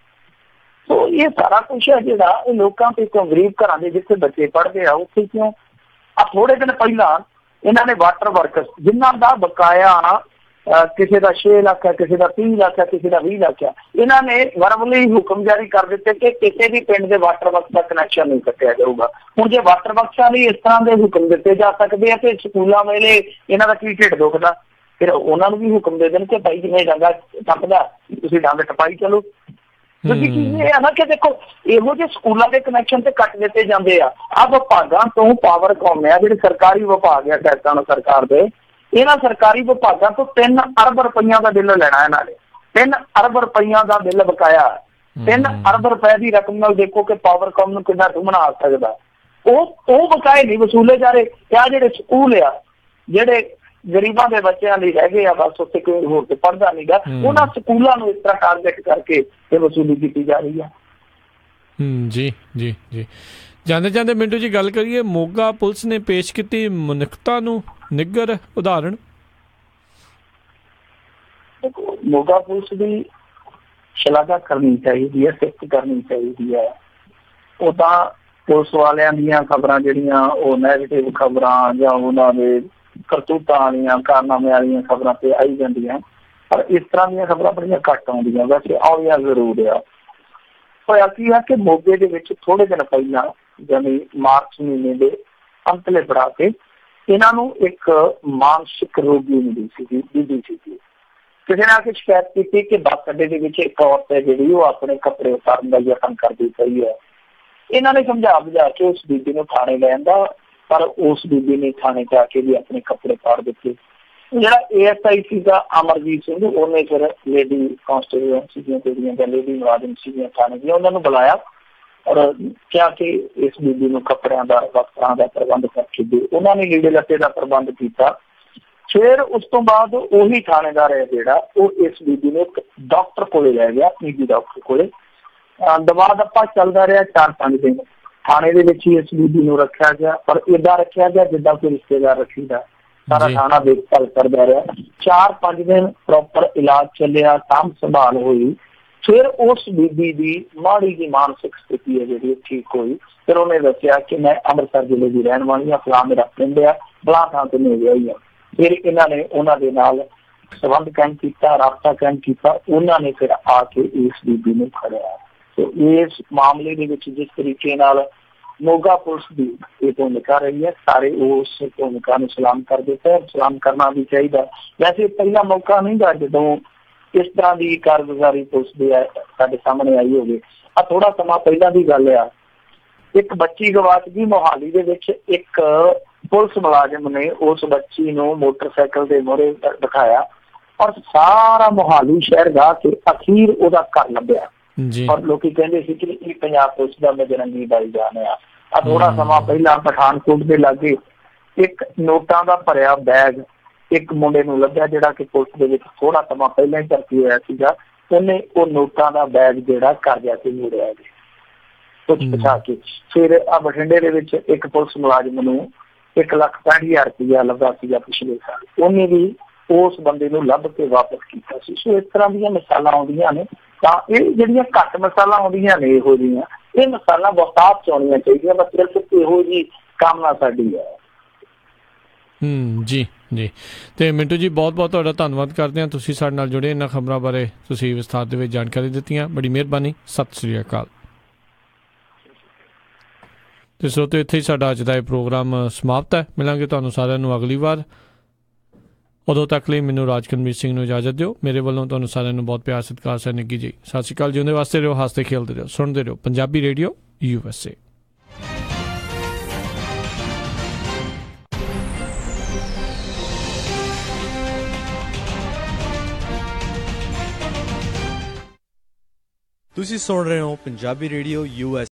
ਸੋ ਇਹ ਸਾਰਾ ਕੁਛ ਹੈ ਜਿਹੜਾ ਇਹ ਲੋਕਾਂ ਤੇ ਕਿਉਂ, ਗਰੀਬ ਘਰਾਂ ਦੇ ਜਿੱਥੇ ਬੱਚੇ ਪੜ੍ਹਦੇ ਆ ਉੱਥੇ ਕਿਉਂ? ਆ ਥੋੜੇ ਦਿਨ ਪਹਿਲਾਂ ਇਹਨਾਂ ਨੇ ਵਾਟਰ ਵਰਕਸ ਜਿਨ੍ਹਾਂ ਦਾ ਬਕਾਇਆ ਕਿਸੇ ਦਾ ਛੇ ਲੱਖ ਹੈ, ਕਿਸੇ ਦਾ ਤੀਹ ਲੱਖ ਹੈ, ਕਿਸੇ ਦਾ ਵੀਹ ਲੱਖ ਹੈ, ਇਹਨਾਂ ਨੇ ਵਰਬਲੀ ਹੁਕਮ ਜਾਰੀ ਕਰ ਦਿੱਤੇ ਕਿ ਕਿਸੇ ਵੀ ਪਿੰਡ ਦੇ ਵਾਟਰ ਵਰਕਸ ਦਾ ਕਨੈਕਸ਼ਨ ਨਹੀਂ ਕੱਟਿਆ ਜਾਊਗਾ। ਹੁਣ ਜੇ ਵਾਟਰ ਵਰਕਸਾਂ ਲਈ ਇਸ ਤਰ੍ਹਾਂ ਦੇ ਹੁਕਮ ਦਿੱਤੇ ਜਾ ਸਕਦੇ ਆ ਤੇ ਸਕੂਲਾਂ ਵੇਲੇ ਇਹਨਾਂ ਦਾ ਕੀ ਢਿੱਡ ਦੁਖਦਾ? ਫਿਰ ਉਹਨਾਂ ਨੂੰ ਵੀ ਹੁਕਮ ਦੇ ਦੇਣ ਕਿ ਭਾਈ ਜਿਵੇਂ ਡੰਗਾ ਟੱਪਦਾ ਤੁਸੀਂ ਡੰਗ ਟਪਾਈ ਚਲੋ। ਦੂਜੀ ਚੀਜ਼ ਇਹ ਹੈ ਨਾ ਕਿ ਦੇਖੋ ਇਹੋ ਜਿਹੇ ਸਕੂਲਾਂ ਦੇ ਕਨੈਕਸ਼ਨ ਤੇ ਕੱਟ ਦਿੱਤੇ ਜਾਂਦੇ ਆ। ਆਹ ਵਿਭਾਗਾਂ ਤੋਂ ਪਾਵਰਕਾਮ ਆ ਜਿਹੜੇ ਸਰਕਾਰੀ ਵਿਭਾਗ ਆ ਟੈਕਸਾਂ ਸਰਕਾਰ ਦੇ, ਇਹਨਾਂ ਸਰਕਾਰੀ ਵਿਭਾਗਾਂ ਤੋਂ ਤਿੰਨ ਅਰਬ ਰੁਪਈਆ ਦਾ ਬਿੱਲ ਲੈਣਾ ਇਹਨਾਂ ਨੇ। ਤਿੰਨ ਅਰਬ ਰੁਪਈਆ ਦਾ ਬਿੱਲ ਬਕਾਇਆ। ਤਿੰਨ ਅਰਬ ਰੁਪਏ ਦੀ ਰਕਮ ਨਾਲ ਦੇਖੋ ਕਿ ਪਾਵਰਕਾਮ ਨੂੰ ਕਿੰਨਾ ਬਣਾ ਸਕਦਾ। ਉਹ ਉਹ ਬਕਾਏ ਨਹੀਂ ਵਸੂਲੇ ਜਾ ਰਹੇ। ਆਹ ਜਿਹੜੇ ਸਕੂਲ ਆ ਜਿਹੜੇ ਗਰੀਬਾਂ ਦੇ ਬੱਚਿਆਂ ਲਈ ਰਹਿ ਗਏ ਆ, ਬਸ ਉੱਥੇ ਕੋਈ ਹੋਰ ਤੇ ਪੜ੍ਹਦਾ ਨੀਗਾ, ਉਹਨਾਂ ਸਕੂਲਾਂ ਨੂੰ ਇਸ ਤਰ੍ਹਾਂ ਟਾਰਗੇਟ ਕਰਕੇ ਇਹ ਵਸੂਲੀ ਕੀਤੀ ਜਾ ਰਹੀ ਆ। ਜੀ ਜੀ ਜੀ ਜਾਂਦੇ ਜਾਂਦੇ ਮਿੰਟੂ ਜੀ ਗੱਲ ਕਰੀਏ, ਮੋਗਾ ਪੁਲਿਸ ਨੇ ਪੇਸ਼ ਕੀਤੀ ਮਨੁੱਖਤਾ ਨੂੰ ਨਿੱਘਰ ਉਦਾਹਰਣ। ਮੋਗਾ ਪੁਲਿਸ ਦੀ ਸ਼ਲਾਘਾ ਕਰਨੀ ਚਾਹੀਦੀ ਹੈ, ਸਿਫਤ ਕਰਨੀ ਚਾਹੀਦੀ ਹੈ। ਉਹ ਤਾਂ ਪੁਲਿਸ ਵਾਲਿਆਂ ਦੀਆਂ ਖਬਰਾਂ ਜਿਹੜੀਆਂ ਉਹ ਨੈਗੇਟਿਵ ਖਬਰਾਂ ਜਾਂ ਉਹਨਾਂ ਦੇ ਕਰਤੂਤਾਂ ਵਾਲੀਆਂ ਕਾਰਨਾਮਿਆਂ ਵਾਲੀਆਂ ਖਬਰਾਂ ਤੇ ਆਈ ਜਾਂਦੀਆਂ, ਪਰ ਇਸ ਤਰ੍ਹਾਂ ਦੀਆਂ ਖਬਰਾਂ ਬੜੀਆਂ ਘੱਟ ਆਉਂਦੀਆਂ। ਵੈਸੇ ਆਉਂਦੀਆਂ ਜ਼ਰੂਰ ਆ। ਹੋਇਆ ਕੀ ਹੈ ਕਿ ਮੋਗੇ ਦੇ ਵਿੱਚ ਥੋੜੇ ਦਿਨ ਪਹਿਲਾਂ ਯਾਨੀ ਮਾਰਚ ਮਹੀਨੇ ਦੇ ਅੰਤਲੇ ਪੜਾਅ ਤੇ ਇਹਨਾਂ ਨੂੰ ਇੱਕ ਮਾਨਸਿਕ ਰੋਗੀ ਮਿਲੀ ਸੀਗੀ, ਬੀਬੀ ਸੀਗੀ। ਕਿਸੇ ਨੇ ਆ ਕੇ ਸ਼ਿਕਾਇਤ ਕੀਤੀ ਕਿ ਬੱਸ ਅੱਡੇ ਦੇ ਵਿੱਚ ਇੱਕ ਔਰਤ ਹੈ ਜਿਹੜੀ ਉਹ ਆਪਣੇ ਕੱਪੜੇ ਉਤਾਰਨ ਦਾ ਯਤਨ ਕਰਦੀ ਪਈ ਹੈ। ਇਹਨਾਂ ਨੇ ਸਮਝਾ ਬੁਝਾ ਕੇ ਉਸ ਬੀਬੀ ਨੂੰ ਥਾਣੇ ਲੈ ਆਂਦਾ, ਪਰ ਉਸ ਬੀਬੀ ਨੇ ਥਾਣੇ ਜਾ ਕੇ ਵੀ ਆਪਣੇ ਕੱਪੜੇ ਪਾੜ ਦਿੱਤੇ। ਜਿਹੜਾ ਏ ਐਸ ਆਈ ਸੀਗਾ ਅਮਰਜੀਤ ਸਿੰਘ, ਉਹਨੇ ਫਿਰ ਲੇਡੀ ਕਾਂਸਟੇਬਲ ਸੀਗੀਆਂ ਜਿਹੜੀਆਂ ਜਾਂ ਲੇਡੀ ਮੁਲਾਜ਼ਮ ਸੀਗੀਆਂ ਥਾਣੇ ਦੀਆਂ, ਉਹਨਾਂ ਨੂੰ ਬੁਲਾਇਆ ਔਰ ਕਿਹਾ ਕਿ ਇਸ ਬੀਬੀ ਨੂੰ ਕੱਪੜਿਆਂ ਦਾ ਵਸਤਰਾਂ ਦਾ ਪ੍ਰਬੰਧ ਕਰਕੇ ਦੇ। ਉਹਨਾਂ ਨੇ ਲੀੜੇ ਲੱਤੇ ਦਾ ਪ੍ਰਬੰਧ ਕੀਤਾ। ਫਿਰ ਉਸ ਤੋਂ ਬਾਅਦ ਉਹੀ ਥਾਣੇਦਾਰ ਹੈ ਜਿਹੜਾ ਉਹ ਇਸ ਬੀਬੀ ਨੂੰ ਇੱਕ ਡਾਕਟਰ ਕੋਲੇ ਲੈ ਗਿਆ, ਨਿੱਜੀ ਡਾਕਟਰ ਕੋਲੇ। ਦਵਾ ਦੱਪਾ ਚੱਲਦਾ ਰਿਹਾ ਚਾਰ ਪੰਜ ਦਿਨ। ਥਾਣੇ ਦੇ ਵਿੱਚ ਹੀ ਇਸ ਬੀਬੀ ਨੂੰ ਰੱਖਿਆ ਗਿਆ, ਪਰ ਏਦਾਂ ਰੱਖਿਆ ਗਿਆ ਜਿੱਦਾਂ ਕੋਈ ਰਿਸ਼ਤੇਦਾਰ ਰੱਖੀਦਾ। ਸਾਰਾ ਥਾਣਾ ਦੇਖਭਾਲ ਕਰਦਾ ਰਿਹਾ। ਚਾਰ ਪੰਜ ਦਿਨ ਪ੍ਰੋਪਰ ਇਲਾਜ ਚੱਲਿਆ, ਸਾਂਭ ਸੰਭਾਲ ਹੋਈ। ਫਿਰ ਉਸ ਬੀਬੀ ਦੀ ਮਾੜੀ ਜਿਹੀ ਮਾਨਸਿਕ ਸਥਿਤੀ ਹੈ ਜਿਹੜੀ ਠੀਕ ਹੋਈ। ਫਿਰ ਉਹਨੇ ਦੱਸਿਆ ਕਿ ਮੈਂ ਅੰਮ੍ਰਿਤਸਰ ਜ਼ਿਲ੍ਹੇ ਦੀ ਰਹਿਣ ਵਾਲੀ ਹਾਂ, ਫਲਾਂ ਮੇਰਾ ਪਿੰਡ ਆ, ਫਲਾਂ ਥਾਂ ਤੇ ਮੈਂ ਵਿਆਹੀ ਹਾਂ। ਫਿਰ ਇਹਨਾਂ ਨੇ ਉਹਨਾਂ ਦੇ ਨਾਲ ਸੰਬੰਧ ਕਾਇਮ ਕੀਤਾ, ਰਾਬਤਾ ਕਾਇਮ ਕੀਤਾ। ਉਹਨਾਂ ਨੇ ਫਿਰ ਆ ਕੇ ਇਸ ਬੀਬੀ ਨੂੰ ਫੜਿਆ। ਤੇ ਇਸ ਮਾਮਲੇ ਦੇ ਵਿੱਚ ਜਿਸ ਤਰੀਕੇ ਨਾਲ ਮੋਗਾ ਪੁਲਿਸ ਦੀ ਇਹ ਭੂਮਿਕਾ ਰਹੀ ਹੈ, ਸਾਰੇ ਉਸ ਭੂਮਿਕਾ ਨੂੰ ਸਲਾਮ ਕਰਦੇ ਪਏ। ਸਲਾਮ ਕਰਨਾ ਵੀ ਚਾਹੀਦਾ। ਵੈਸੇ ਪਹਿਲਾ ਮੌਕਾ ਨਹੀਂ ਗਾ ਜਦੋਂ ਇਸ ਤਰ੍ਹਾਂ ਦੀ ਕਾਰਗੁਜ਼ਾਰੀ ਪੁਲਿਸ ਦੀ ਸਾਡੇ ਸਾਹਮਣੇ ਆਈ ਹੋਵੇ। ਆ ਥੋੜਾ ਸਮਾਂ ਪਹਿਲਾਂ ਦੀ ਗੱਲ ਆ, ਇੱਕ ਬੱਚੀ ਗਵਾਚ ਗਈ ਮੋਹਾਲੀ ਦੇ ਵਿੱਚ। ਇੱਕ ਪੁਲਿਸ ਮੁਲਾਜ਼ਮ ਨੇ ਉਸ ਬੱਚੀ ਨੂੰ ਮੋਟਰਸਾਈਕਲ ਦੇ ਮੂਹਰੇ ਦਿਖਾਇਆ ਔਰ ਸਾਰਾ ਮੋਹਾਲੀ ਸ਼ਹਿਰ ਗਾ ਕੇ ਅਖੀਰ ਉਹਦਾ ਘਰ ਲੱਭਿਆ। ਔਰ ਲੋਕੀ ਕਹਿੰਦੇ ਸੀ ਕਿ ਇਹ ਪੰਜਾਬ ਪੁਲਿਸ ਦਾ ਬਜਰੰਗੀ ਭਾਈਜਾਨ ਆ। ਆ ਥੋੜਾ ਸਮਾਂ ਪਹਿਲਾਂ ਪਠਾਨਕੋਟ ਦੇ ਲਾਗੇ ਇੱਕ ਨੋਟਾਂ ਦਾ ਭਰਿਆ ਬੈਗ ਇੱਕ ਮੁੰਡੇ ਨੂੰ ਲੱਭਿਆ ਜਿਹੜਾ ਕਿ ਪੁਲਿਸ ਦੇ ਵਿੱਚ ਥੋੜਾ ਸਮਾਂ ਪਹਿਲਾਂ ਹੀ ਭਰਤੀ ਹੋਇਆ ਸੀਗਾ। ਉਹਨੇ ਉਹ ਨੋਟਾਂ ਦਾ ਬੈਗ ਜਿਹੜਾ ਘਰ ਜਾ ਕੇ ਮੋੜਿਆ ਕੁਛ ਪਛਾ ਕੇ। ਫਿਰ ਆ ਬਠਿੰਡੇ ਦੇ ਵਿੱਚ ਇੱਕ ਪੁਲਿਸ ਮੁਲਾਜ਼ਮ ਨੂੰ ਇੱਕ ਲੱਖ ਪੈਂਹਠ ਹਜ਼ਾਰ ਰੁਪਇਆ ਲੱਗਾ ਸੀਗਾ ਪਿਛਲੇ ਸਾਲ। ਉਹਨੇ ਵੀ ਉਸ ਬੰਦੇ ਨੂੰ ਲੱਭ ਕੇ ਵਾਪਸ ਕੀਤਾ ਸੀ। ਸੋ ਇਸ ਤਰ੍ਹਾਂ ਦੀਆਂ ਮਿਸਾਲਾਂ ਆਉਂਦੀਆਂ ਨੇ। ਤਾਂ ਇਹ ਜਿਹੜੀਆਂ ਘੱਟ ਮਿਸਾਲਾਂ ਆਉਂਦੀਆਂ ਨੇ ਇਹੋ ਜਿਹੀਆਂ, ਇਹ ਮਿਸਾਲਾਂ ਬਹੁਤਾਤ 'ਚ ਆਉਣੀਆਂ ਚਾਹੀਦੀਆਂ। ਬਸ ਸਿਰਫ ਇਹੋ ਜਿਹੀ ਕਾਮਨਾ ਸਾਡੀ ਹੈ। ਹੂੰ ਜੀ ਜੀ ਅਤੇ ਮਿੰਟੂ ਜੀ ਬਹੁਤ ਬਹੁਤ ਤੁਹਾਡਾ ਧੰਨਵਾਦ ਕਰਦੇ ਹਾਂ। ਤੁਸੀਂ ਸਾਡੇ ਨਾਲ ਜੁੜੇ, ਇਹਨਾਂ ਖਬਰਾਂ ਬਾਰੇ ਤੁਸੀਂ ਵਿਸਥਾਰ ਦੇ ਵਿੱਚ ਜਾਣਕਾਰੀ ਦਿੱਤੀਆਂ, ਬੜੀ ਮਿਹਰਬਾਨੀ। ਸਤਿ ਸ਼੍ਰੀ ਅਕਾਲ। ਅਤੇ ਸਰੋਤਿਓ, ਇੱਥੇ ਹੀ ਸਾਡਾ ਅੱਜ ਦਾ ਇਹ ਪ੍ਰੋਗਰਾਮ ਸਮਾਪਤ ਹੈ। ਮਿਲਾਂਗੇ ਤੁਹਾਨੂੰ ਸਾਰਿਆਂ ਨੂੰ ਅਗਲੀ ਵਾਰ। ਉਦੋਂ ਤੱਕ ਲਈ ਮੈਨੂੰ ਰਾਜਕਨਵੀਰ ਸਿੰਘ ਨੂੰ ਇਜਾਜ਼ਤ ਦਿਓ। ਮੇਰੇ ਵੱਲੋਂ ਤੁਹਾਨੂੰ ਸਾਰਿਆਂ ਨੂੰ ਬਹੁਤ ਪਿਆਰ, ਸਤਿਕਾਰ, ਸਰ ਨਿੱਘੀ ਜੀ ਸਤਿ ਸ਼੍ਰੀ ਅਕਾਲ। ਜਿਉਂਦੇ ਵਾਸਤੇ ਰਹੋ, ਹੱਸਦੇ ਖੇਲਦੇ ਰਹੋ, ਸੁਣਦੇ ਰਹੋ Punjabi radio U S A. ਤੁਸੀਂ ਸੁਣ ਰਹੇ ਹੋ ਪੰਜਾਬੀ ਰੇਡੀਓ ਯੂ ਐਸ